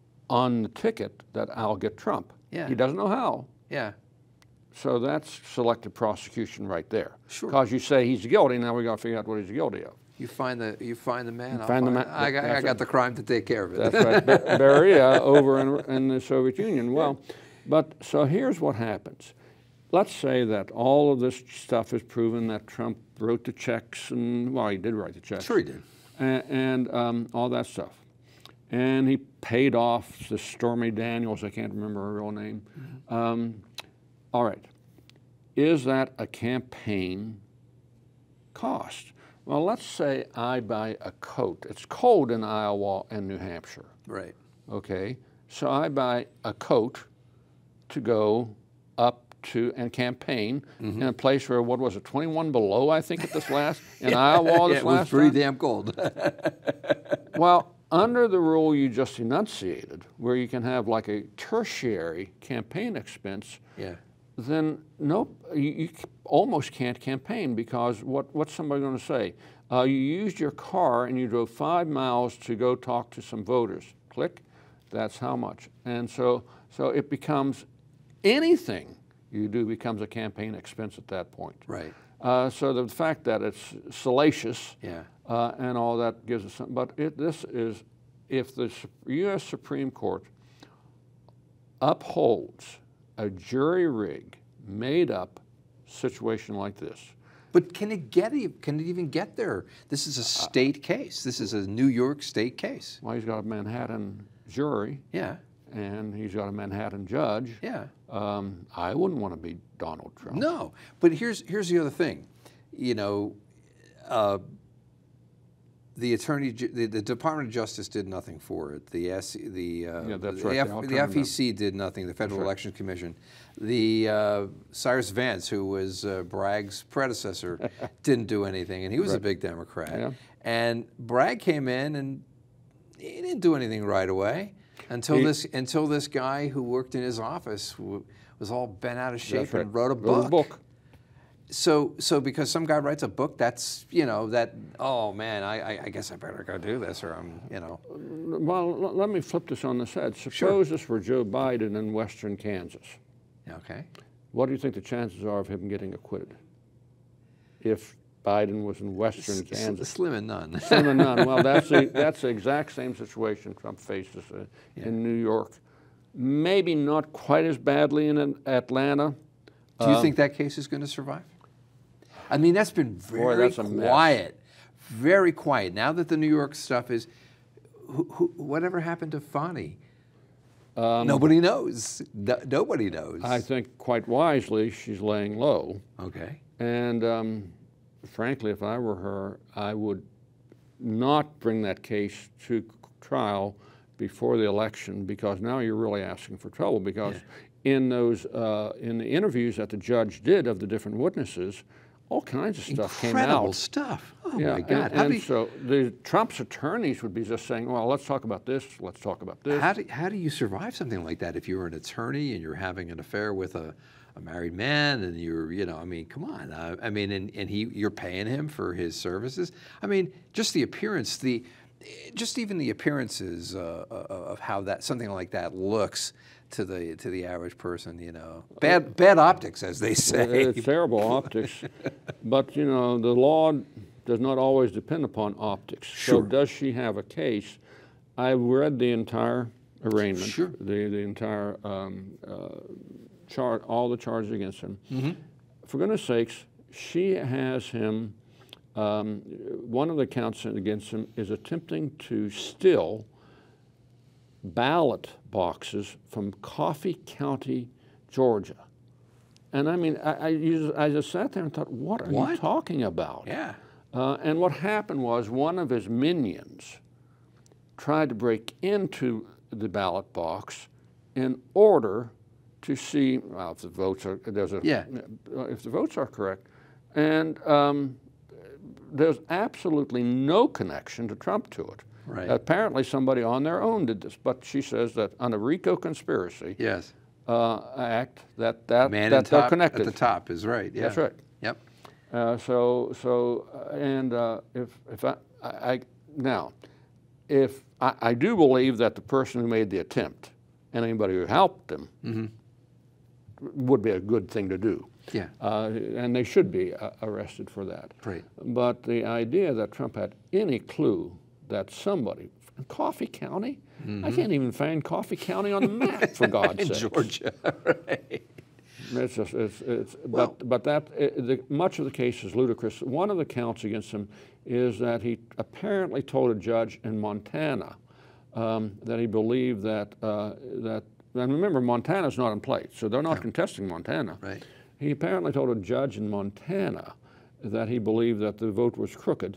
on the ticket that I'll get Trump. Yeah. He doesn't know how. Yeah. So that's selective prosecution right there. Sure. Because you say he's guilty, now we got to figure out what he's guilty of. You find the you find the man. You I'll find the find- man- I got, I that's got it. the crime to take care of it. That's right, Be- Beria over in, in the Soviet Union. Well, but so here's what happens. Let's say that all of this stuff is proven that Trump wrote the checks, and well, he did write the checks. Sure, he did. And, and um, all that stuff. And he paid off the Stormy Daniels, I can't remember her real name. Mm-hmm. um, all right. Is that a campaign cost? Well, let's say I buy a coat. It's cold in Iowa and New Hampshire. Right. Okay. So I buy a coat to go up to and campaign mm-hmm. in a place where, what was it, twenty-one below, I think, at this last, in Iowa this yeah, it last was pretty time? damn cold. Well, under the rule you just enunciated, where you can have like a tertiary campaign expense, yeah. then nope, you, you almost can't campaign, because what, what's somebody going to say? Uh, you used your car and you drove five miles to go talk to some voters. Click, that's how much. And so, so it becomes, anything you do becomes a campaign expense at that point. Right. Uh, so the fact that it's salacious, yeah. uh, and all that gives us some, but it, this is, if the U S Supreme Court upholds a jury rig made up situation like this. But can it get, can it even get there? This is a state uh, case. This is a New York state case. Well, he's got a Manhattan jury. Yeah. And he's got a Manhattan judge. Yeah. Um, I wouldn't want to be Donald Trump. No, but here's here's the other thing. You know, uh, the attorney, the, the Department of Justice did nothing for it. The S, the uh, yeah, that's the, right. F, the F E C did nothing. The Federal right. Election Commission, the uh, Cyrus Vance, who was uh, Bragg's predecessor, didn't do anything, and he was right. a big Democrat. Yeah. And Bragg came in, and he didn't do anything right away. Until he, this, until this guy who worked in his office w was all bent out of shape right. and wrote a wrote book. a book. So, so because some guy writes a book, that's, you know, that, oh man, I, I, I guess I better go do this, or I'm, you know. Well, let me flip this on the head. Suppose Sure. this were Joe Biden in western Kansas. Okay. What do you think the chances are of him getting acquitted? If Biden was in western S Kansas. Slim and none. Slim and none. Well, that's the, that's the exact same situation Trump faces uh, yeah. in New York. Maybe not quite as badly in Atlanta. Do you um, think that case is going to survive? I mean, that's been very boy, that's a quiet, mess. very quiet. Now that the New York stuff is, who, who, whatever happened to Fani? Um, nobody knows. No, nobody knows. I think quite wisely she's laying low. Okay. And um, frankly, if I were her, I would not bring that case to trial before the election, because now you're really asking for trouble, because yeah. in those, uh, in the interviews that the judge did of the different witnesses, all kinds of stuff Incredible came out. Incredible stuff. Oh yeah, my God. And, how and do you, so the Trump's attorneys would be just saying, well, let's talk about this, let's talk about this. How do, how do you survive something like that if you're an attorney and you're having an affair with a, a married man, and you're, you know, I mean, come on. Uh, I mean, and, and he, you're paying him for his services. I mean, just the appearance, the, just even the appearances uh, of how that, something like that looks to the to the average person, you know, bad bad optics, as they say. It's terrible optics, but you know, the law does not always depend upon optics. Sure. So does she have a case? I read the entire arraignment, sure. the the entire um, uh, chart, all the charges against him. Mm-hmm. For goodness sakes, she has him. Um, one of the counts against him is attempting to steal ballot boxes from Coffee County, Georgia. And I mean, I, I, used, I just sat there and thought, what are what? you talking about? Yeah. Uh, and what happened was one of his minions tried to break into the ballot box in order to see, well, if the votes are, there's a, yeah. if the votes are correct. And um, there's absolutely no connection to Trump to it. Right. Apparently somebody on their own did this, but she says that on a RICO conspiracy yes. uh, act, that, that, Man that top, they're connected. at the top is right. Yeah. That's right. Yep. Uh, so, so, uh, and uh, if, if I, I, I now, if I, I do believe that the person who made the attempt and anybody who helped him mm-hmm. would be a good thing to do. Yeah. Uh, and they should be uh, arrested for that. Right. But the idea that Trump had any clue that somebody in Coffee County, mm-hmm. I can't even find Coffee County on the map, for God's sake. In Georgia, right. It's just, it's, it's, well, but, but that, it, the, much of the case is ludicrous. One of the counts against him is that he apparently told a judge in Montana um, that he believed that, uh, that, and remember, Montana's not in place, so they're not no. contesting Montana. Right. He apparently told a judge in Montana that he believed that the vote was crooked,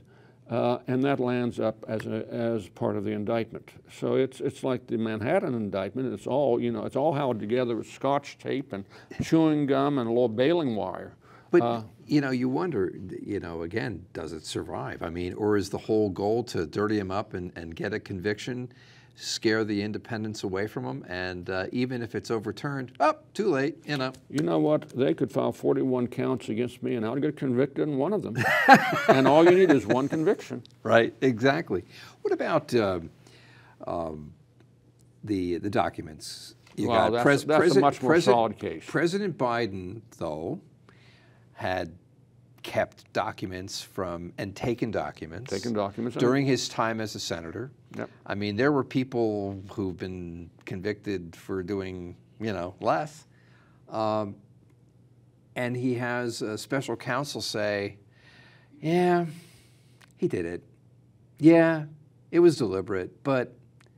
Uh, and that lands up as a, as part of the indictment. So it's it's like the Manhattan indictment. It's all you know. It's all held together with Scotch tape and chewing gum and a little baling wire. But uh, you know, you wonder, you know, again, does it survive? I mean, or is the whole goal to dirty him up and, and get a conviction, scare the independents away from him, and uh, even if it's overturned, oh, too late, you know. You know what? They could file forty-one counts against me, and I'll get convicted in one of them. And all you need is one conviction. Right, exactly. What about uh, um, the the documents? You Well, got that's, pres that's President, a much more President, solid case. President Biden, though, had kept documents from and taken documents, Taken documents during his time as a senator. Yep. I mean, there were people who've been convicted for doing, you know, less. Um, and he has a special counsel say, yeah, he did it. Yeah, it was deliberate, but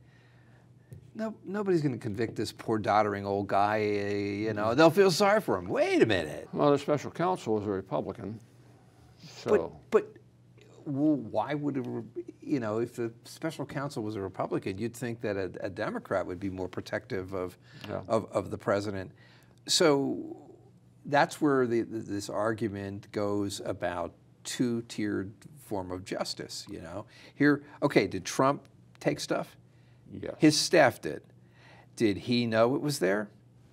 no, nobody's going to convict this poor doddering old guy. You know, they'll feel sorry for him. Wait a minute. Well, the special counsel was a Republican. So. But, but well, why would, a, you know, if the special counsel was a Republican, you'd think that a, a Democrat would be more protective of, Yeah. of, of the president. So that's where the, the, this argument goes about two-tiered form of justice, you know. Here, okay, did Trump take stuff? Yes. His staff did. Did he know it was there?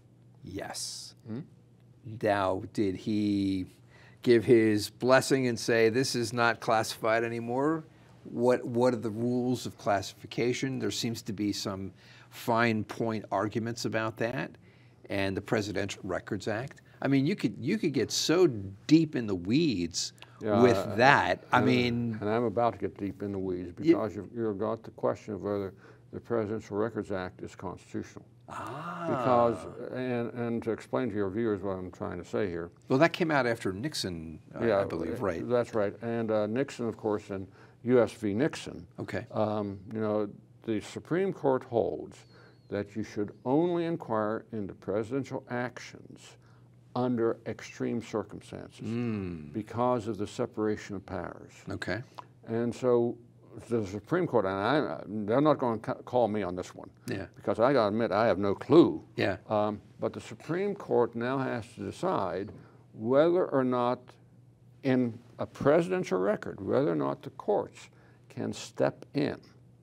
Yes. Hmm? Now, did he give his blessing and say this is not classified anymore? What what are the rules of classification? There seems to be some fine point arguments about that, and the Presidential Records Act. I mean, you could you could get so deep in the weeds Yeah, with uh, that. I and, mean, and I'm about to get deep in the weeds because you've, you've got the question of whether the Presidential Records Act is constitutional. ah, Because, and, and to explain to your viewers what I'm trying to say here. well, that came out after Nixon, uh, yeah, I believe, right? That's right. And uh, Nixon, of course, and U S v. Nixon. Okay. Um, you know, the Supreme Court holds that you should only inquire into presidential actions under extreme circumstances Mm. because of the separation of powers. Okay. And so the Supreme Court, and I, they're not going to call me on this one, Yeah. because I got to admit I have no clue. Yeah. Um, but the Supreme Court now has to decide whether or not, in a presidential record, whether or not the courts can step in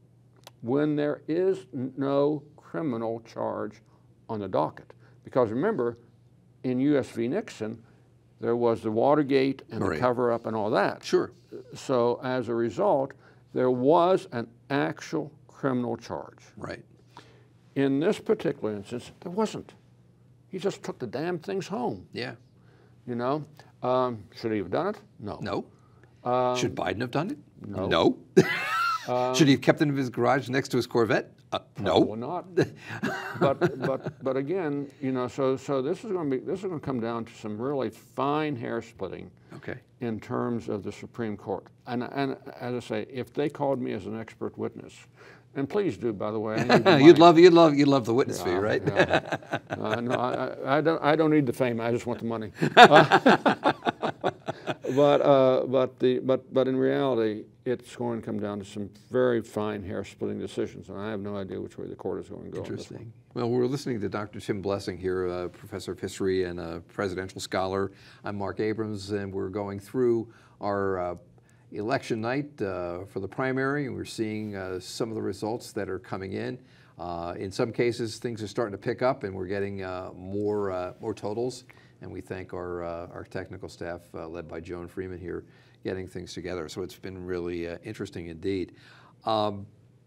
when there is no criminal charge on the docket. Because remember, in U S v. Nixon, there was the Watergate and Right. the cover-up and all that. Sure. So as a result, there was an actual criminal charge. Right. In this particular instance, there wasn't. He just took the damn things home, Yeah. you know? Um, should he have done it? No. No. Um, Should Biden have done it? no. No. Should he have kept it in his garage next to his Corvette? Uh, Probably no. not. but but but again, you know, so so this is going to be this is going to come down to some really fine hair splitting Okay. in terms of the Supreme Court. And and as I say, if they called me as an expert witness, and please do, by the way, I need the money. You'd love you'd love you'd love the witness fee, Yeah, right? yeah. Uh, no, I, I don't. I don't need the fame. I just want the money. Uh, but uh, but the but but in reality, it's going to come down to some very fine hair splitting decisions, and I have no idea which way the court is going to go. Interesting. Well, we're listening to Doctor Tim Blessing here, a professor of history and a presidential scholar. I'm Mark Abrams, and we're going through our uh, election night uh, for the primary, and we're seeing uh, some of the results that are coming in. Uh, in some cases, things are starting to pick up, and we're getting uh, more uh, more totals. And we thank our uh, our technical staff, uh, led by Joan Freeman here, getting things together. So it's been really uh, interesting indeed. Um,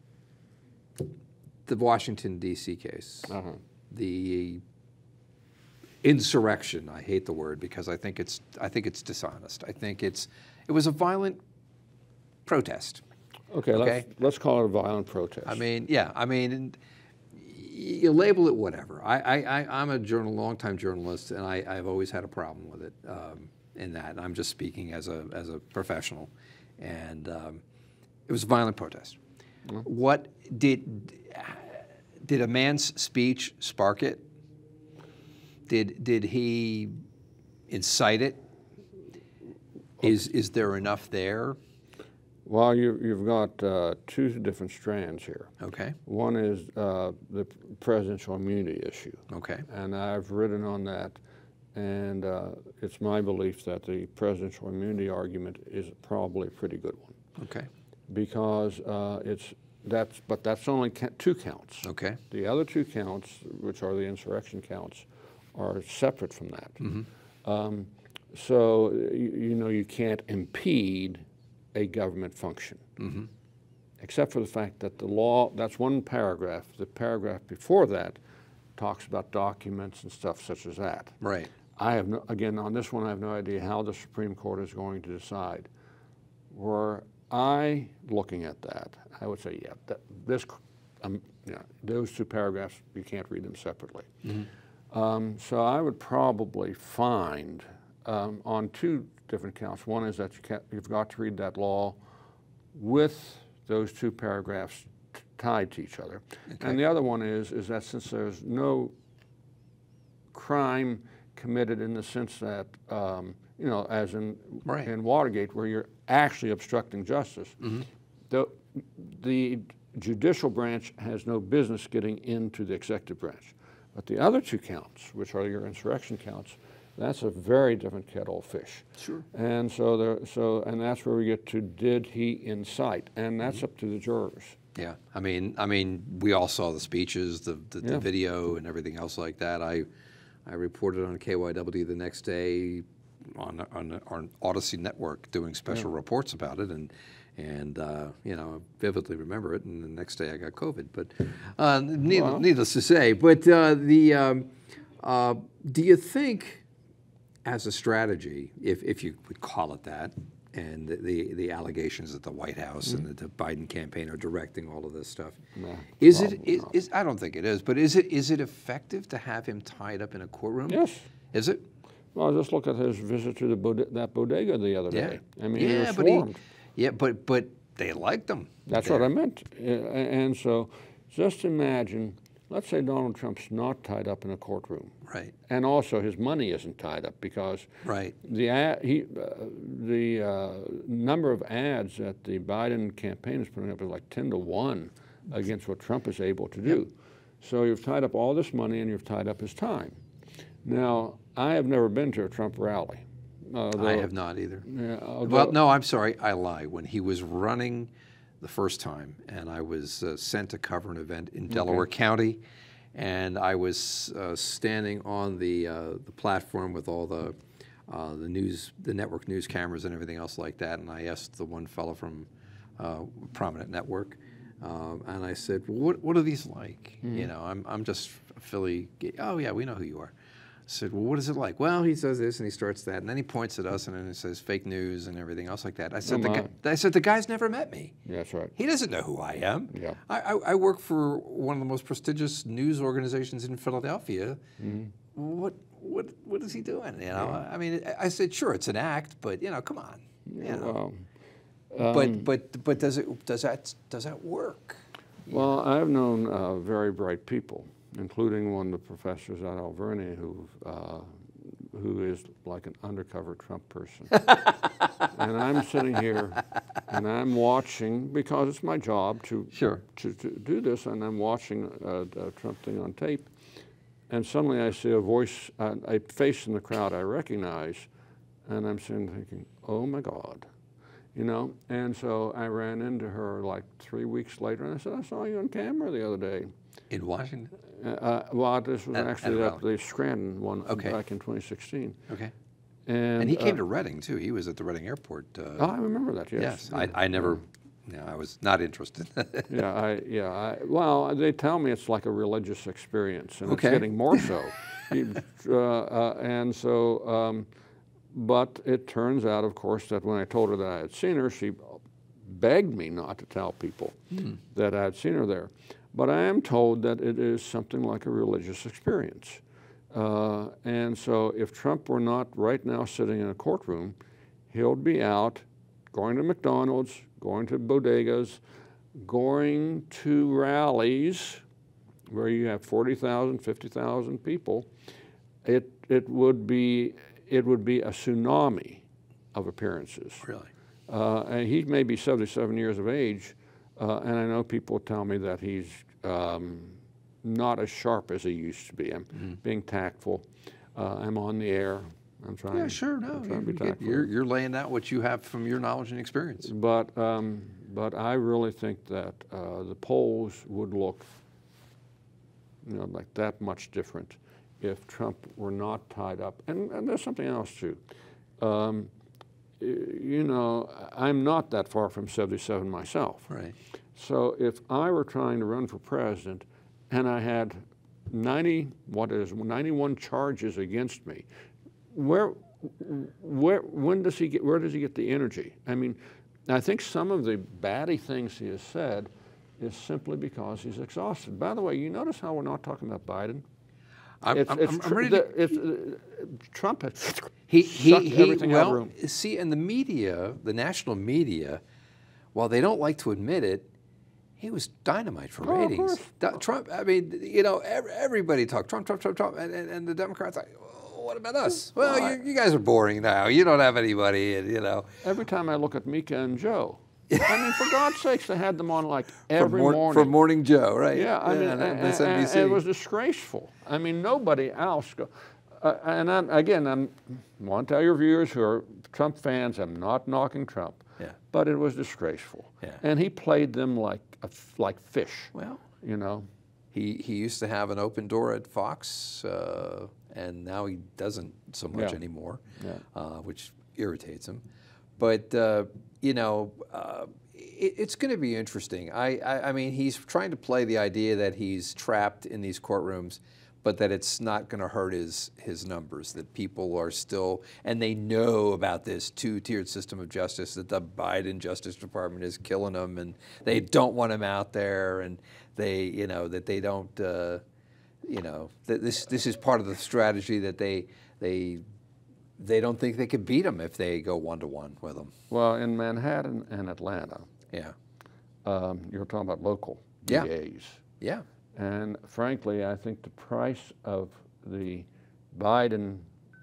the Washington, D C case, Uh-huh. the insurrection. I hate the word because I think it's I think it's dishonest. I think it's it was a violent protest. Okay, Okay. Let's, let's call it a violent protest. I mean, yeah, I mean, and you label it whatever. I, I, I, I'm a journal, longtime journalist, and I, I've always had a problem with it um, in that. I'm just speaking as a, as a professional. And um, it was a violent protest. Mm-hmm. What did, did a man's speech spark it? Did, did he incite it? Is, is there enough there? Well, you, you've got uh, two different strands here. Okay. One is uh, the presidential immunity issue. Okay. And I've written on that, and uh, it's my belief that the presidential immunity argument is probably a pretty good one. Okay. Because uh, it's, that's, but that's only ca two counts. Okay. The other two counts, which are the insurrection counts, are separate from that. Mm-hmm. um, so, you, you know, you can't impede a government function, mm-hmm. except for the fact that the law, that's one paragraph. The paragraph before that talks about documents and stuff such as that. Right. I have no, again, on this one, I have no idea how the Supreme Court is going to decide. Were I looking at that, I would say, yeah, that, this, um, you know, those two paragraphs, you can't read them separately. Mm-hmm. um, so I would probably find um, on two different counts. One is that you can't, you've got to read that law with those two paragraphs t tied to each other. Okay. And the other one is, is that since there's no crime committed in the sense that, um, you know, as in, right. in Watergate, where you're actually obstructing justice, mm-hmm. the, the judicial branch has no business getting into the executive branch. But the other two counts, which are your insurrection counts, that's a very different kettle of fish. Sure. And so there, so and that's where we get to, did he incite? And that's mm-hmm. up to the jurors. Yeah, I mean, I mean, we all saw the speeches, the the, yeah. the video, and everything else like that. I I reported on K Y W the next day on on our Odyssey Network doing special yeah. reports about it, and and uh, you know, I vividly remember it. And the next day I got COVID, but uh, needless, well. needless to say. But uh, the um, uh, do you think, as a strategy, if, if you would call it that, and the, the, the allegations that the White House mm-hmm. and the, the Biden campaign are directing all of this stuff, no, is it, is, is, I don't think it is, but is it, is it effective to have him tied up in a courtroom? Yes. Is it? Well, just look at his visit to the bod that bodega the other yeah. day. I mean, yeah, he was but swarmed. He, yeah, but, but they liked him. That's there. What I meant. And so just imagine, let's say Donald Trump's not tied up in a courtroom. Right. And also his money isn't tied up because right. the ad, he, uh, the uh, number of ads that the Biden campaign is putting up is like ten to one against what Trump is able to do. Yep. So you've tied up all this money and you've tied up his time. Now, I have never been to a Trump rally. Although, I have not either. Yeah, although, well, no, I'm sorry, I lie. When he was running the first time, and I was uh, sent to cover an event in Delaware okay. County, and I was uh, standing on the uh, the platform with all the uh, the news, the network news cameras and everything else like that, and I asked the one fellow from uh, Prominent Network, um, and I said, well, "What what are these like?" Mm-hmm. You know, I'm I'm just a Philly. Oh yeah, we know who you are. I said, well, what is it like? Well, he says this and he starts that, and then he points at us and then he says fake news and everything else like that. I said, oh, the, guy, I said the guy's never met me. Yeah, that's right. He doesn't know who I am. Yeah. I, I, I work for one of the most prestigious news organizations in Philadelphia. Mm-hmm. What what what is he doing? You know, yeah. I mean, I said, sure, it's an act, but you know, come on. Yeah, you know. Well, um, but but but does it does that does that work? Well, I've known uh, very bright people, including one of the professors at Alverny who. Uh, who is like an undercover Trump person. And I'm sitting here and I'm watching, because it's my job to, sure. to, to do this, and I'm watching a, a Trump thing on tape, and suddenly I see a voice, uh, a face in the crowd I recognize, and I'm sitting thinking, oh my God, you know? And so I ran into her like three weeks later and I said, I saw you on camera the other day. In Washington? Uh, well, this was at, actually at at the Scranton one okay. back in twenty sixteen. Okay. And, and he came uh, to Reading, too. He was at the Reading airport. Uh, oh, I remember that, yes. Yes, I, I never, yeah, I was not interested. yeah, I, yeah. I, well, they tell me it's like a religious experience, and okay. it's getting more so. uh, uh, and so, um, but it turns out, of course, that when I told her that I had seen her, she begged me not to tell people mm. that I had seen her there. But I am told that it is something like a religious experience. Uh, and so if Trump were not right now sitting in a courtroom, he'll be out going to McDonald's, going to bodegas, going to rallies where you have forty thousand, fifty thousand people. It, it, would be, it would be a tsunami of appearances. Really? Uh, and he may be seventy-seven years of age, uh, and I know people tell me that he's um, not as sharp as he used to be. I'm mm-hmm. being tactful. Uh, I'm on the air. I'm trying. Yeah, sure. No, you're, to be tactful. You're, you're laying out what you have from your knowledge and experience. But um, but I really think that uh, the polls would look, you know, like that much different if Trump were not tied up. And, and there's something else too. Um, you know, I'm not that far from seventy-seven myself. Right. So if I were trying to run for president and I had ninety, what is ninety-one charges against me, where, where, when does he get, where does he get the energy? I mean, I think some of the batty things he has said is simply because he's exhausted. By the way, you notice how we're not talking about Biden? I'm, it's, I'm, it's, I'm ready the, to... it's, uh, Trump has he, he, sucked he, everything well, out of the room. See, and the media, the national media, while they don't like to admit it, he was dynamite for Oh, ratings. of course. Trump, I mean, you know, everybody talked Trump, Trump, Trump, Trump, and, and, and the Democrats like, oh, what about us? Well, Well, you, you guys are boring now. You don't have anybody, and you know. Every time I look at Mika and Joe, I mean, for God's sakes, they had them on like every for mor morning. For Morning Joe, right? Yeah, I mean, and, and, M S N B C. and it was disgraceful. I mean, nobody else. Go, uh, and I'm, again, I want to tell your viewers who are Trump fans, I'm not knocking Trump. Yeah. But it was disgraceful. Yeah. And he played them like a, like fish. Well, you know. He he used to have an open door at Fox, uh, and now he doesn't so much Yeah. anymore, Yeah. uh, which irritates him. But uh, you know, uh, it, it's going to be interesting. I, I I mean, he's trying to play the idea that he's trapped in these courtrooms, but that it's not going to hurt his his numbers. That people are still, and they know about this two-tiered system of justice. That the Biden Justice Department is killing them, and they don't want him out there, and they, you know, that they don't, uh, you know, that this this is part of the strategy that they they they don't think they could beat him if they go one to one with him. Well, in Manhattan and Atlanta, Yeah. um, you're talking about local Yeah. D As. Yeah. And frankly, I think the price of the Biden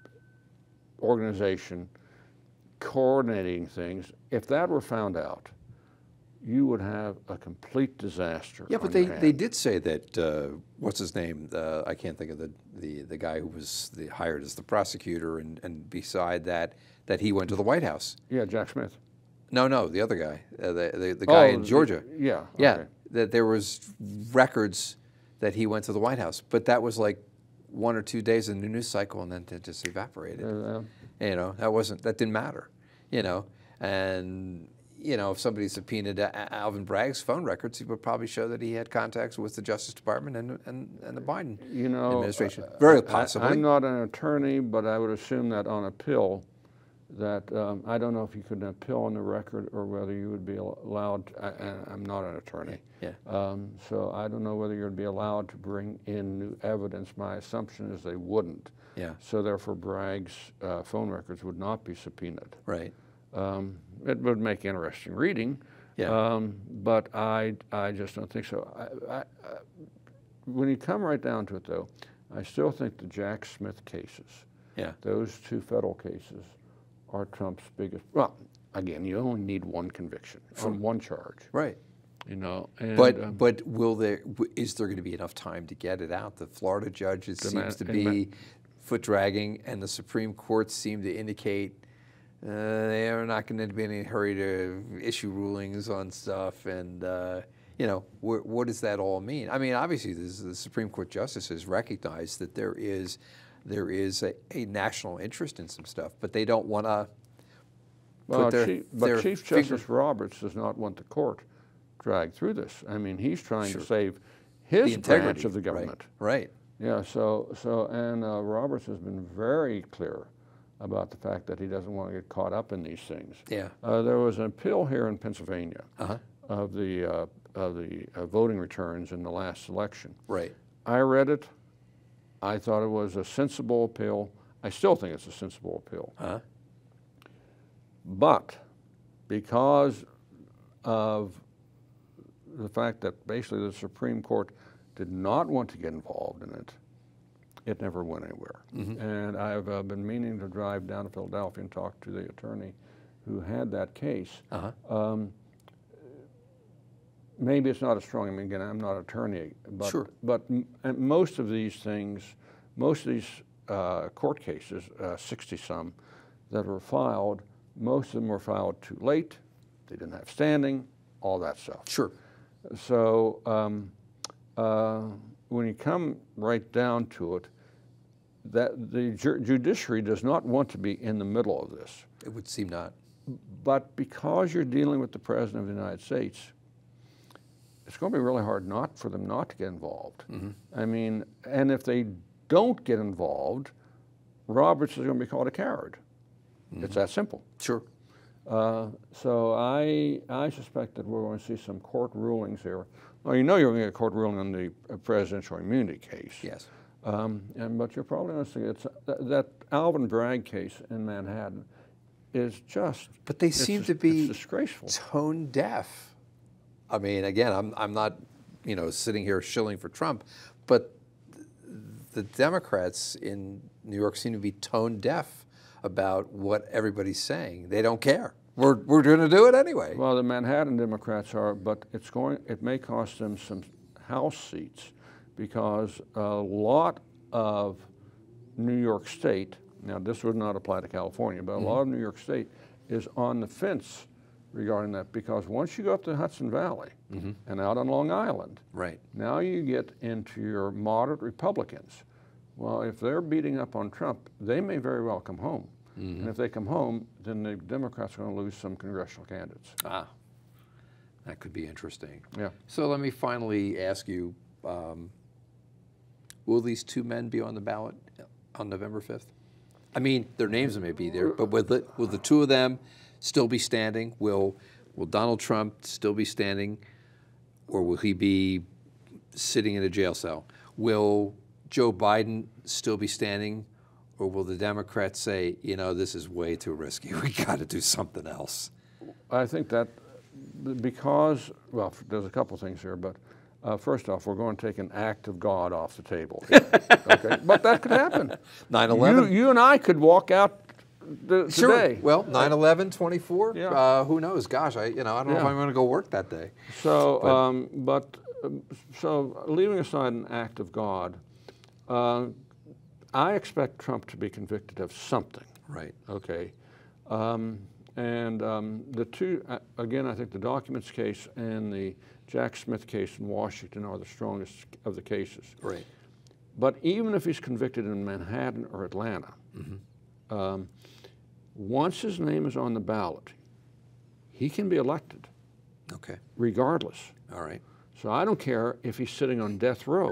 organization coordinating things, if that were found out, you would have a complete disaster. Yeah, on but they, your they hands. did say that, uh, what's his name? Uh, I can't think of the, the, the guy who was the, hired as the prosecutor, and, and beside that, that he went to the White House. Yeah, Jack Smith. No, no, the other guy, uh, the, the, the guy Oh, in Georgia. the- yeah, Yeah, okay. that there was records that he went to the White House, but that was like one or two days in the news cycle, and then it just evaporated. Uh, You know, that wasn't, that didn't matter, you know, and, you know, if somebody subpoenaed A- Alvin Bragg's phone records, he would probably show that he had contacts with the Justice Department and, and, and the Biden you know, administration. uh, Very I- possibly. I'm not an attorney, but I would assume that on a pill, that um, I don't know if you could appeal on the record or whether you would be al- allowed. I, I- I'm not an attorney, Yeah. um, so I don't know whether you'd be allowed to bring in new evidence. My assumption is they wouldn't. Yeah. So therefore, Bragg's uh, phone records would not be subpoenaed. Right. Um, it would make interesting reading, Yeah. um, but I, I just don't think so. I, I, I, when you come right down to it, though, I still think the Jack Smith cases, Yeah. those two federal cases, are Trump's biggest. Well, again, you only need one conviction on one charge, Right. you know. And, But um, but will there w- is there going to be enough time to get it out? The Florida judge it The seems to ma- be foot dragging, and the Supreme Court seem to indicate uh, they are not going to be in any hurry to issue rulings on stuff. And uh, you know, wh what does that all mean? I mean, obviously, this, the Supreme Court justices recognize that there is there is a, a national interest in some stuff, but they don't want to. well, their, Chief, but their Chief finger- Justice Roberts does not want the court dragged through this. I mean, he's trying Sure. to save his the integrity branch of the right, government. Right. Yeah, so, so and uh, Roberts has been very clear about the fact that he doesn't want to get caught up in these things. Yeah. Uh, there was an appeal here in Pennsylvania Uh-huh. of the, uh, of the uh, voting returns in the last election. Right. I read it. I thought it was a sensible appeal. I still think it's a sensible appeal. Huh? But because of the fact that basically the Supreme Court did not want to get involved in it, it never went anywhere. Mm-hmm. And I've uh, been meaning to drive down to Philadelphia and talk to the attorney who had that case. Uh-huh. Um, maybe it's not as strong. I mean, again, I'm not an attorney, but Sure. but m most of these things, most of these uh, court cases, uh, sixty some, that were filed, most of them were filed too late. They didn't have standing, all that stuff. Sure. So um, uh, when you come right down to it, that the ju judiciary does not want to be in the middle of this. It would seem not. But because you're dealing with the President of the United States, it's going to be really hard not for them not to get involved. Mm-hmm. I mean, and if they don't get involved, Roberts is going to be called a coward. Mm-hmm. It's that simple. Sure. Uh, so I, I suspect that we're going to see some court rulings here. Well, you know you're going to get a court ruling on the uh, presidential immunity case. Yes. Um, and, but you're probably going to see it's, uh, that Alvin Bragg case in Manhattan is just, But they seem to be disgraceful. tone deaf. I mean, again, I'm, I'm not, you know, sitting here shilling for Trump, but the Democrats in New York seem to be tone deaf about what everybody's saying. They don't care. We're, we're going to do it anyway. Well, the Manhattan Democrats are, but it's going, it may cost them some House seats because a lot of New York State, now this would not apply to California, but a mm-hmm. lot of New York State is on the fence regarding that, because once you go up the Hudson Valley mm-hmm. and out on Long Island, right. now you get into your moderate Republicans. Well, if they're beating up on Trump, they may very well come home. Mm-hmm. And if they come home, then the Democrats are going to lose some congressional candidates. Ah, that could be interesting. Yeah. So let me finally ask you, um, will these two men be on the ballot on November fifth? I mean, their names may be there, but will the, will the two of them still be standing? Will, will Donald Trump still be standing, or will he be sitting in a jail cell? Will Joe Biden still be standing, or will the Democrats say, you know, this is way too risky, we got to do something else? I think that because, well, there's a couple things here, but uh, first off, we're going to take an act of God off the table here. Okay? But that could happen. nine eleven? You, you and I could walk out the, sure. today. Well, nine eleven, twenty-four, yeah. uh, who knows? Gosh, I, you know, I don't yeah. know if I'm going to go work that day. So, but, um, but so leaving aside an act of God, uh, I expect Trump to be convicted of something. Right. Okay. Um, and um, the two, uh, again, I think the documents case and the Jack Smith case in Washington are the strongest of the cases. Right. But even if he's convicted in Manhattan or Atlanta, mm-hmm. um, once his name is on the ballot, he can be elected. Okay. Regardless. All right. So I don't care if he's sitting on death row.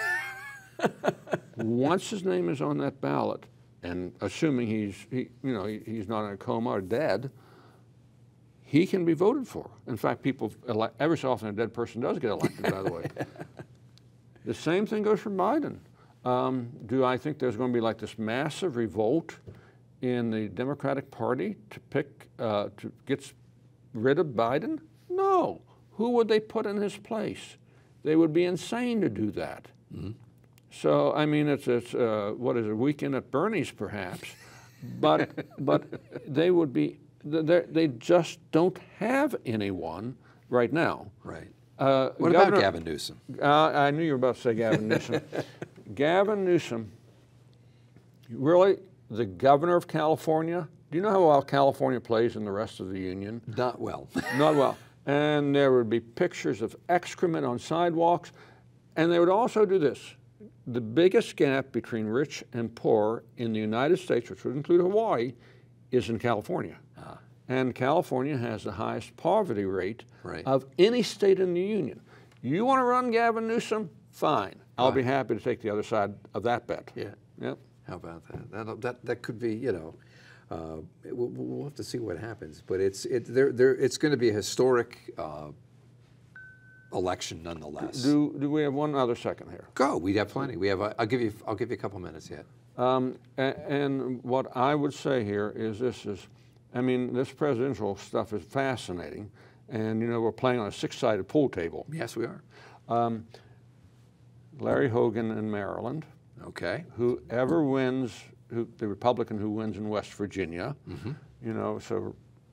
Once his name is on that ballot, and assuming he's, he, you know, he, he's not in a coma or dead, he can be voted for. In fact, people, elect, every so often a dead person does get elected, by the way. The same thing goes for Biden. Um, do I think there's going to be like this massive revolt in the Democratic Party to pick, uh, to get rid of Biden? No. Who would they put in his place? They would be insane to do that. Mm-hmm. So, I mean, it's, it's uh, what is it, Weekend at Bernie's perhaps, but, but they would be, they just don't have anyone right now. Right. Uh, what Governor, about Gavin Newsom? Uh, I knew you were about to say Gavin Newsom. Gavin Newsom, really, the governor of California, do you know how well California plays in the rest of the union? Not well. Not well. And there would be pictures of excrement on sidewalks, and they would also do this. The biggest gap between rich and poor in the United States, which would include Hawaii, is in California. Ah. And California has the highest poverty rate right. of any state in the union. You want to run Gavin Newsom? Fine. I'll ah. be happy to take the other side of that bet. Yeah. Yep. How about that? That that, that could be, you know, uh, we'll, we'll have to see what happens. But it's it there there it's going to be a historic uh, election nonetheless. Do do we have one other second here? Go. We have plenty. We have. A, I'll give you. I'll give you a couple minutes yet. Um, and, and what I would say here is this is, I mean, this presidential stuff is fascinating, and you know we're playing on a six-sided pool table. Yes, we are. Um, Larry Hogan in Maryland. Okay. Whoever wins, who, the Republican who wins in West Virginia, mm-hmm. you know, so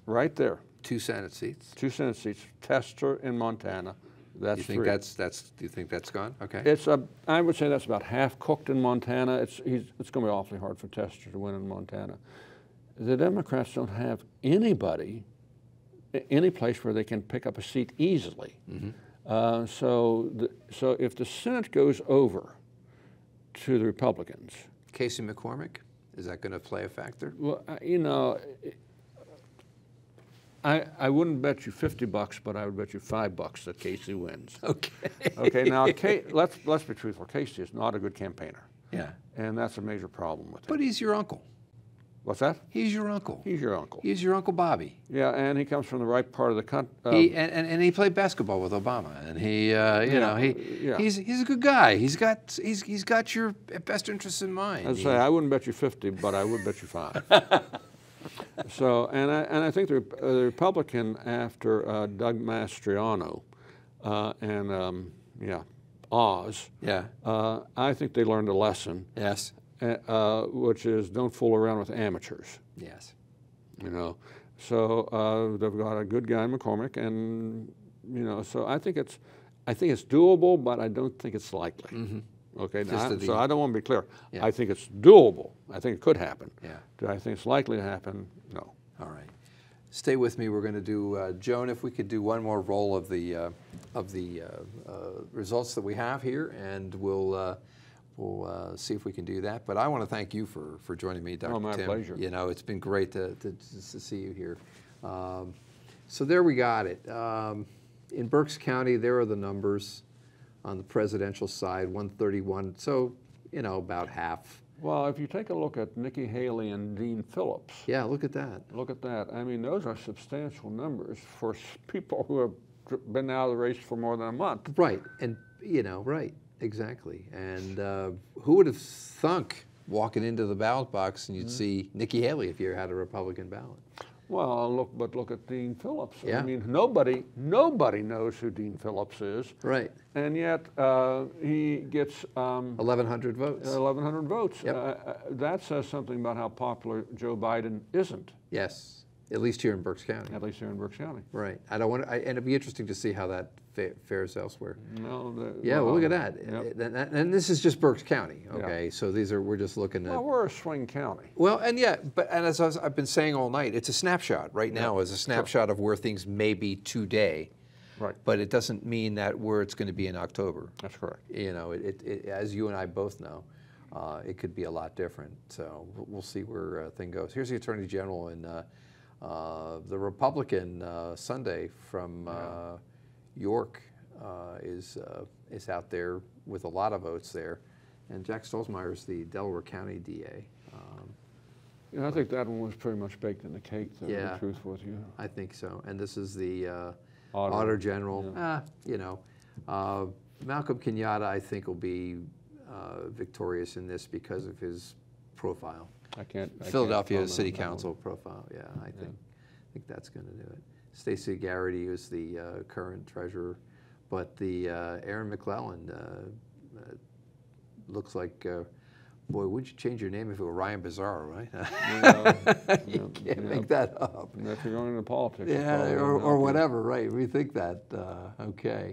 right there. Two Senate seats. Two Senate seats. Tester in Montana. That's You think three. that's that's? Do you think that's gone? Okay. It's a. I would say that's about half cooked in Montana. It's he's, it's going to be awfully hard for Tester to win in Montana. The Democrats don't have anybody, any place where they can pick up a seat easily. Mm-hmm. uh, so the, so if the Senate goes over to the Republicans, Casey McCormick, is that going to play a factor? well, uh, you know. I, I wouldn't bet you fifty bucks, but I would bet you five bucks that Casey wins. Okay. Okay. Now, Kay, let's let's be truthful. Casey is not a good campaigner. Yeah. And that's a major problem with him. But he's your uncle. What's that? He's your uncle. He's your uncle. He's your Uncle Bobby. Yeah, and he comes from the right part of the country. Uh, He and, and, and he played basketball with Obama, and he uh, you Yeah, know he yeah. he's he's a good guy. He's got he's he's got your best interests in mind. I'd say I wouldn't bet you fifty, but I would bet you five. So, and I and I think the, uh, the Republican after uh, Doug Mastriano uh, and um, yeah, Oz. Yeah. Uh, I think they learned a lesson. Yes. Uh, which is don't fool around with amateurs. Yes. You know, so uh, they've got a good guy, McCormick, and you know, so I think it's, I think it's doable, but I don't think it's likely. Mm-hmm. Okay, now, I, so I don't want to be clear. Yeah. I think it's doable. I think it could happen. Yeah. Do I think it's likely to happen? No. All right. Stay with me. We're going to do uh, Joan. If we could do one more roll of the uh, of the uh, uh, results that we have here, and we'll. Uh, We'll uh, see if we can do that. But I want to thank you for, for joining me, Doctor Oh, my Tim. pleasure. You know, it's been great to, to, to see you here. Um, so there we got it. Um, in Berks County, there are the numbers on the presidential side, one thirty-one. So, you know, about half. Well, if you take a look at Nikki Haley and Dean Phillips. Yeah, look at that. Look at that. I mean, those are substantial numbers for people who have been out of the race for more than a month. Right. And, you know, right. Exactly. And uh, who would have thunk walking into the ballot box and you'd mm-hmm. see Nikki Haley if you had a Republican ballot? Well, look, but look at Dean Phillips. Yeah. I mean, nobody, nobody knows who Dean Phillips is. Right. And yet uh, he gets um, eleven hundred votes. eleven hundred votes. Yep. Uh, that says something about how popular Joe Biden isn't. Yes. At least here in Berks County. At least here in Berks County. Right. I don't want to, I, and it'd be interesting to see how that fa fares elsewhere. No. The, yeah. Well, well, look at that. Yep. And, and this is just Berks County. Okay. Yeah. So these are we're just looking at. Well, we're a swing county. Well, and yeah, but and as I was, I've been saying all night, it's a snapshot right now. Yep. Is a snapshot sure. of where things may be today. Right. But it doesn't mean that where it's going to be in October. That's correct. You know, it, it, it as you and I both know, uh, it could be a lot different. So we'll see where uh, thing goes. Here's the Attorney General and. Uh, Uh, the Republican uh, Sunday from uh, York uh, is uh, is out there with a lot of votes there, and Jack Stolzmeyer is the Delaware County D A. Um, yeah, I think that one was pretty much baked in the cake, to yeah, be truthful with you. I think so. And this is the uh, Auditor, Auditor General. Yeah. Ah, you know, uh, Malcolm Kenyatta, I think, will be uh, victorious in this because of his profile. I can't. I Philadelphia can't City Council profile. Yeah, I think I think that's going to do it. Stacey Garrity is the uh, current treasurer, but the uh, Aaron McClellan uh, uh, looks like. Uh, boy, would you change your name if it were Ryan Bizarro, right? Yeah, you yeah, can't yeah. make that up. And if you're going into politics, Yeah, it's or, probably or not whatever, right? We think that. Uh, okay.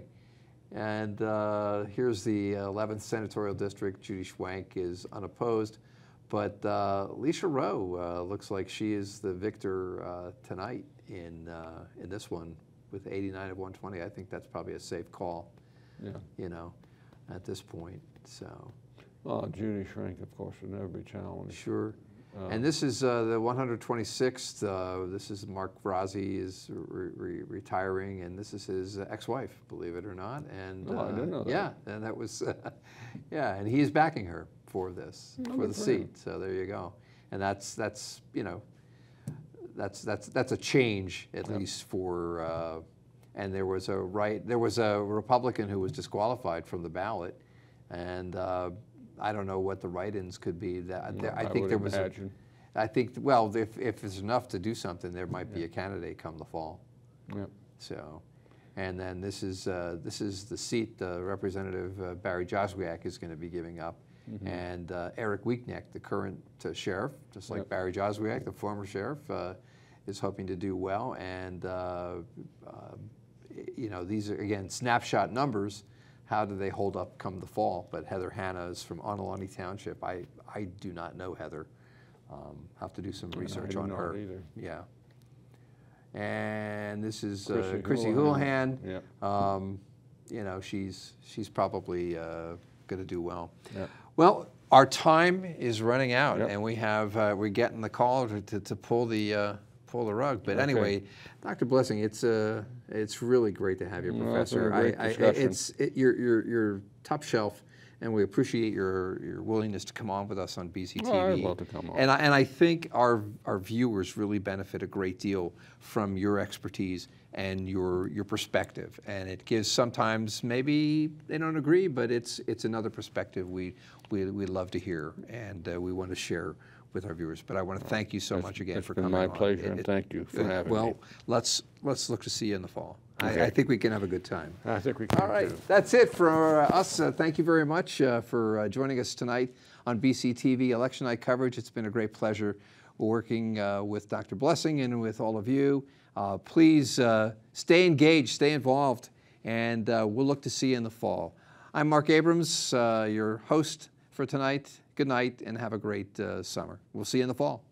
And uh, here's the eleventh Senatorial District. Judy Schwank is unopposed. But uh, Leisha Rowe uh, looks like she is the victor uh, tonight in uh, in this one with eighty-nine of one twenty. I think that's probably a safe call. Yeah. You know, at this point. So. Well, Judy Schwank, of course, would never be challenged. Sure. Uh, and this is uh, the one hundred twenty-sixth. Uh, this is Mark Brazzi is re re retiring, and this is his ex-wife, believe it or not. And oh, uh, I didn't know that. Yeah, and that was, uh, yeah, and he's backing her for this, Oh, for good the for seat. him. So there you go. And that's that's you know, that's that's that's a change at Yep. least for. Uh, and there was a right, there was a Republican who was disqualified from the ballot, and. Uh, I don't know what the write-ins could be. That Yeah, there, I I think would there was. A, imagine. I think well, if if there's enough to do something, there might be Yeah. a candidate come the fall. Yep. So, and then this is uh, this is the seat uh, Representative uh, Barry Joswiak is going to be giving up, mm-hmm. and uh, Eric Weeknecht, the current uh, sheriff, just like Yep. Barry Joswiak, the former sheriff, uh, is hoping to do well, and uh, uh, you know, these are again snapshot numbers. How do they hold up come the fall? But Heather Hanna is from Onalani Township. I I do not know Heather. Um, have to do some research on her. Either. Yeah. And this is Chrissy uh, Chrissy Houlihan. Houlihan. Yeah. Um, you know, she's she's probably uh, going to do well. Yeah. Well, our time is running out, Yep. and we have uh, we're getting the call to, to, to pull the uh, pull the rug. But Okay. anyway, Doctor Blessing, it's uh, it's really great to have you, Well, it's been Professor. a great I, I, discussion. it's it, you're, you're you're top shelf, and we appreciate your your willingness to come on with us on B C T V. Oh, I'd love to come on. And I, and I think our our viewers really benefit a great deal from your expertise and your your perspective. And it gives, sometimes maybe they don't agree, but it's it's another perspective we we we love to hear, and uh, we want to share with our viewers. But I want to thank you so much again It's for been coming my on. pleasure, It- and it- thank you for uh, having well, me. let's let's look to see you in the fall. Okay. I, I think we can have a good time. I think we can All right, too. that's it for uh, us. Uh, thank you very much uh, for uh, joining us tonight on B C T V Election Night coverage. It's been a great pleasure working uh, with Doctor Blessing and with all of you. Uh, please uh, stay engaged, stay involved, and uh, we'll look to see you in the fall. I'm Mark Abrams, uh, your host for tonight. Good night, and have a great uh, summer. We'll see you in the fall.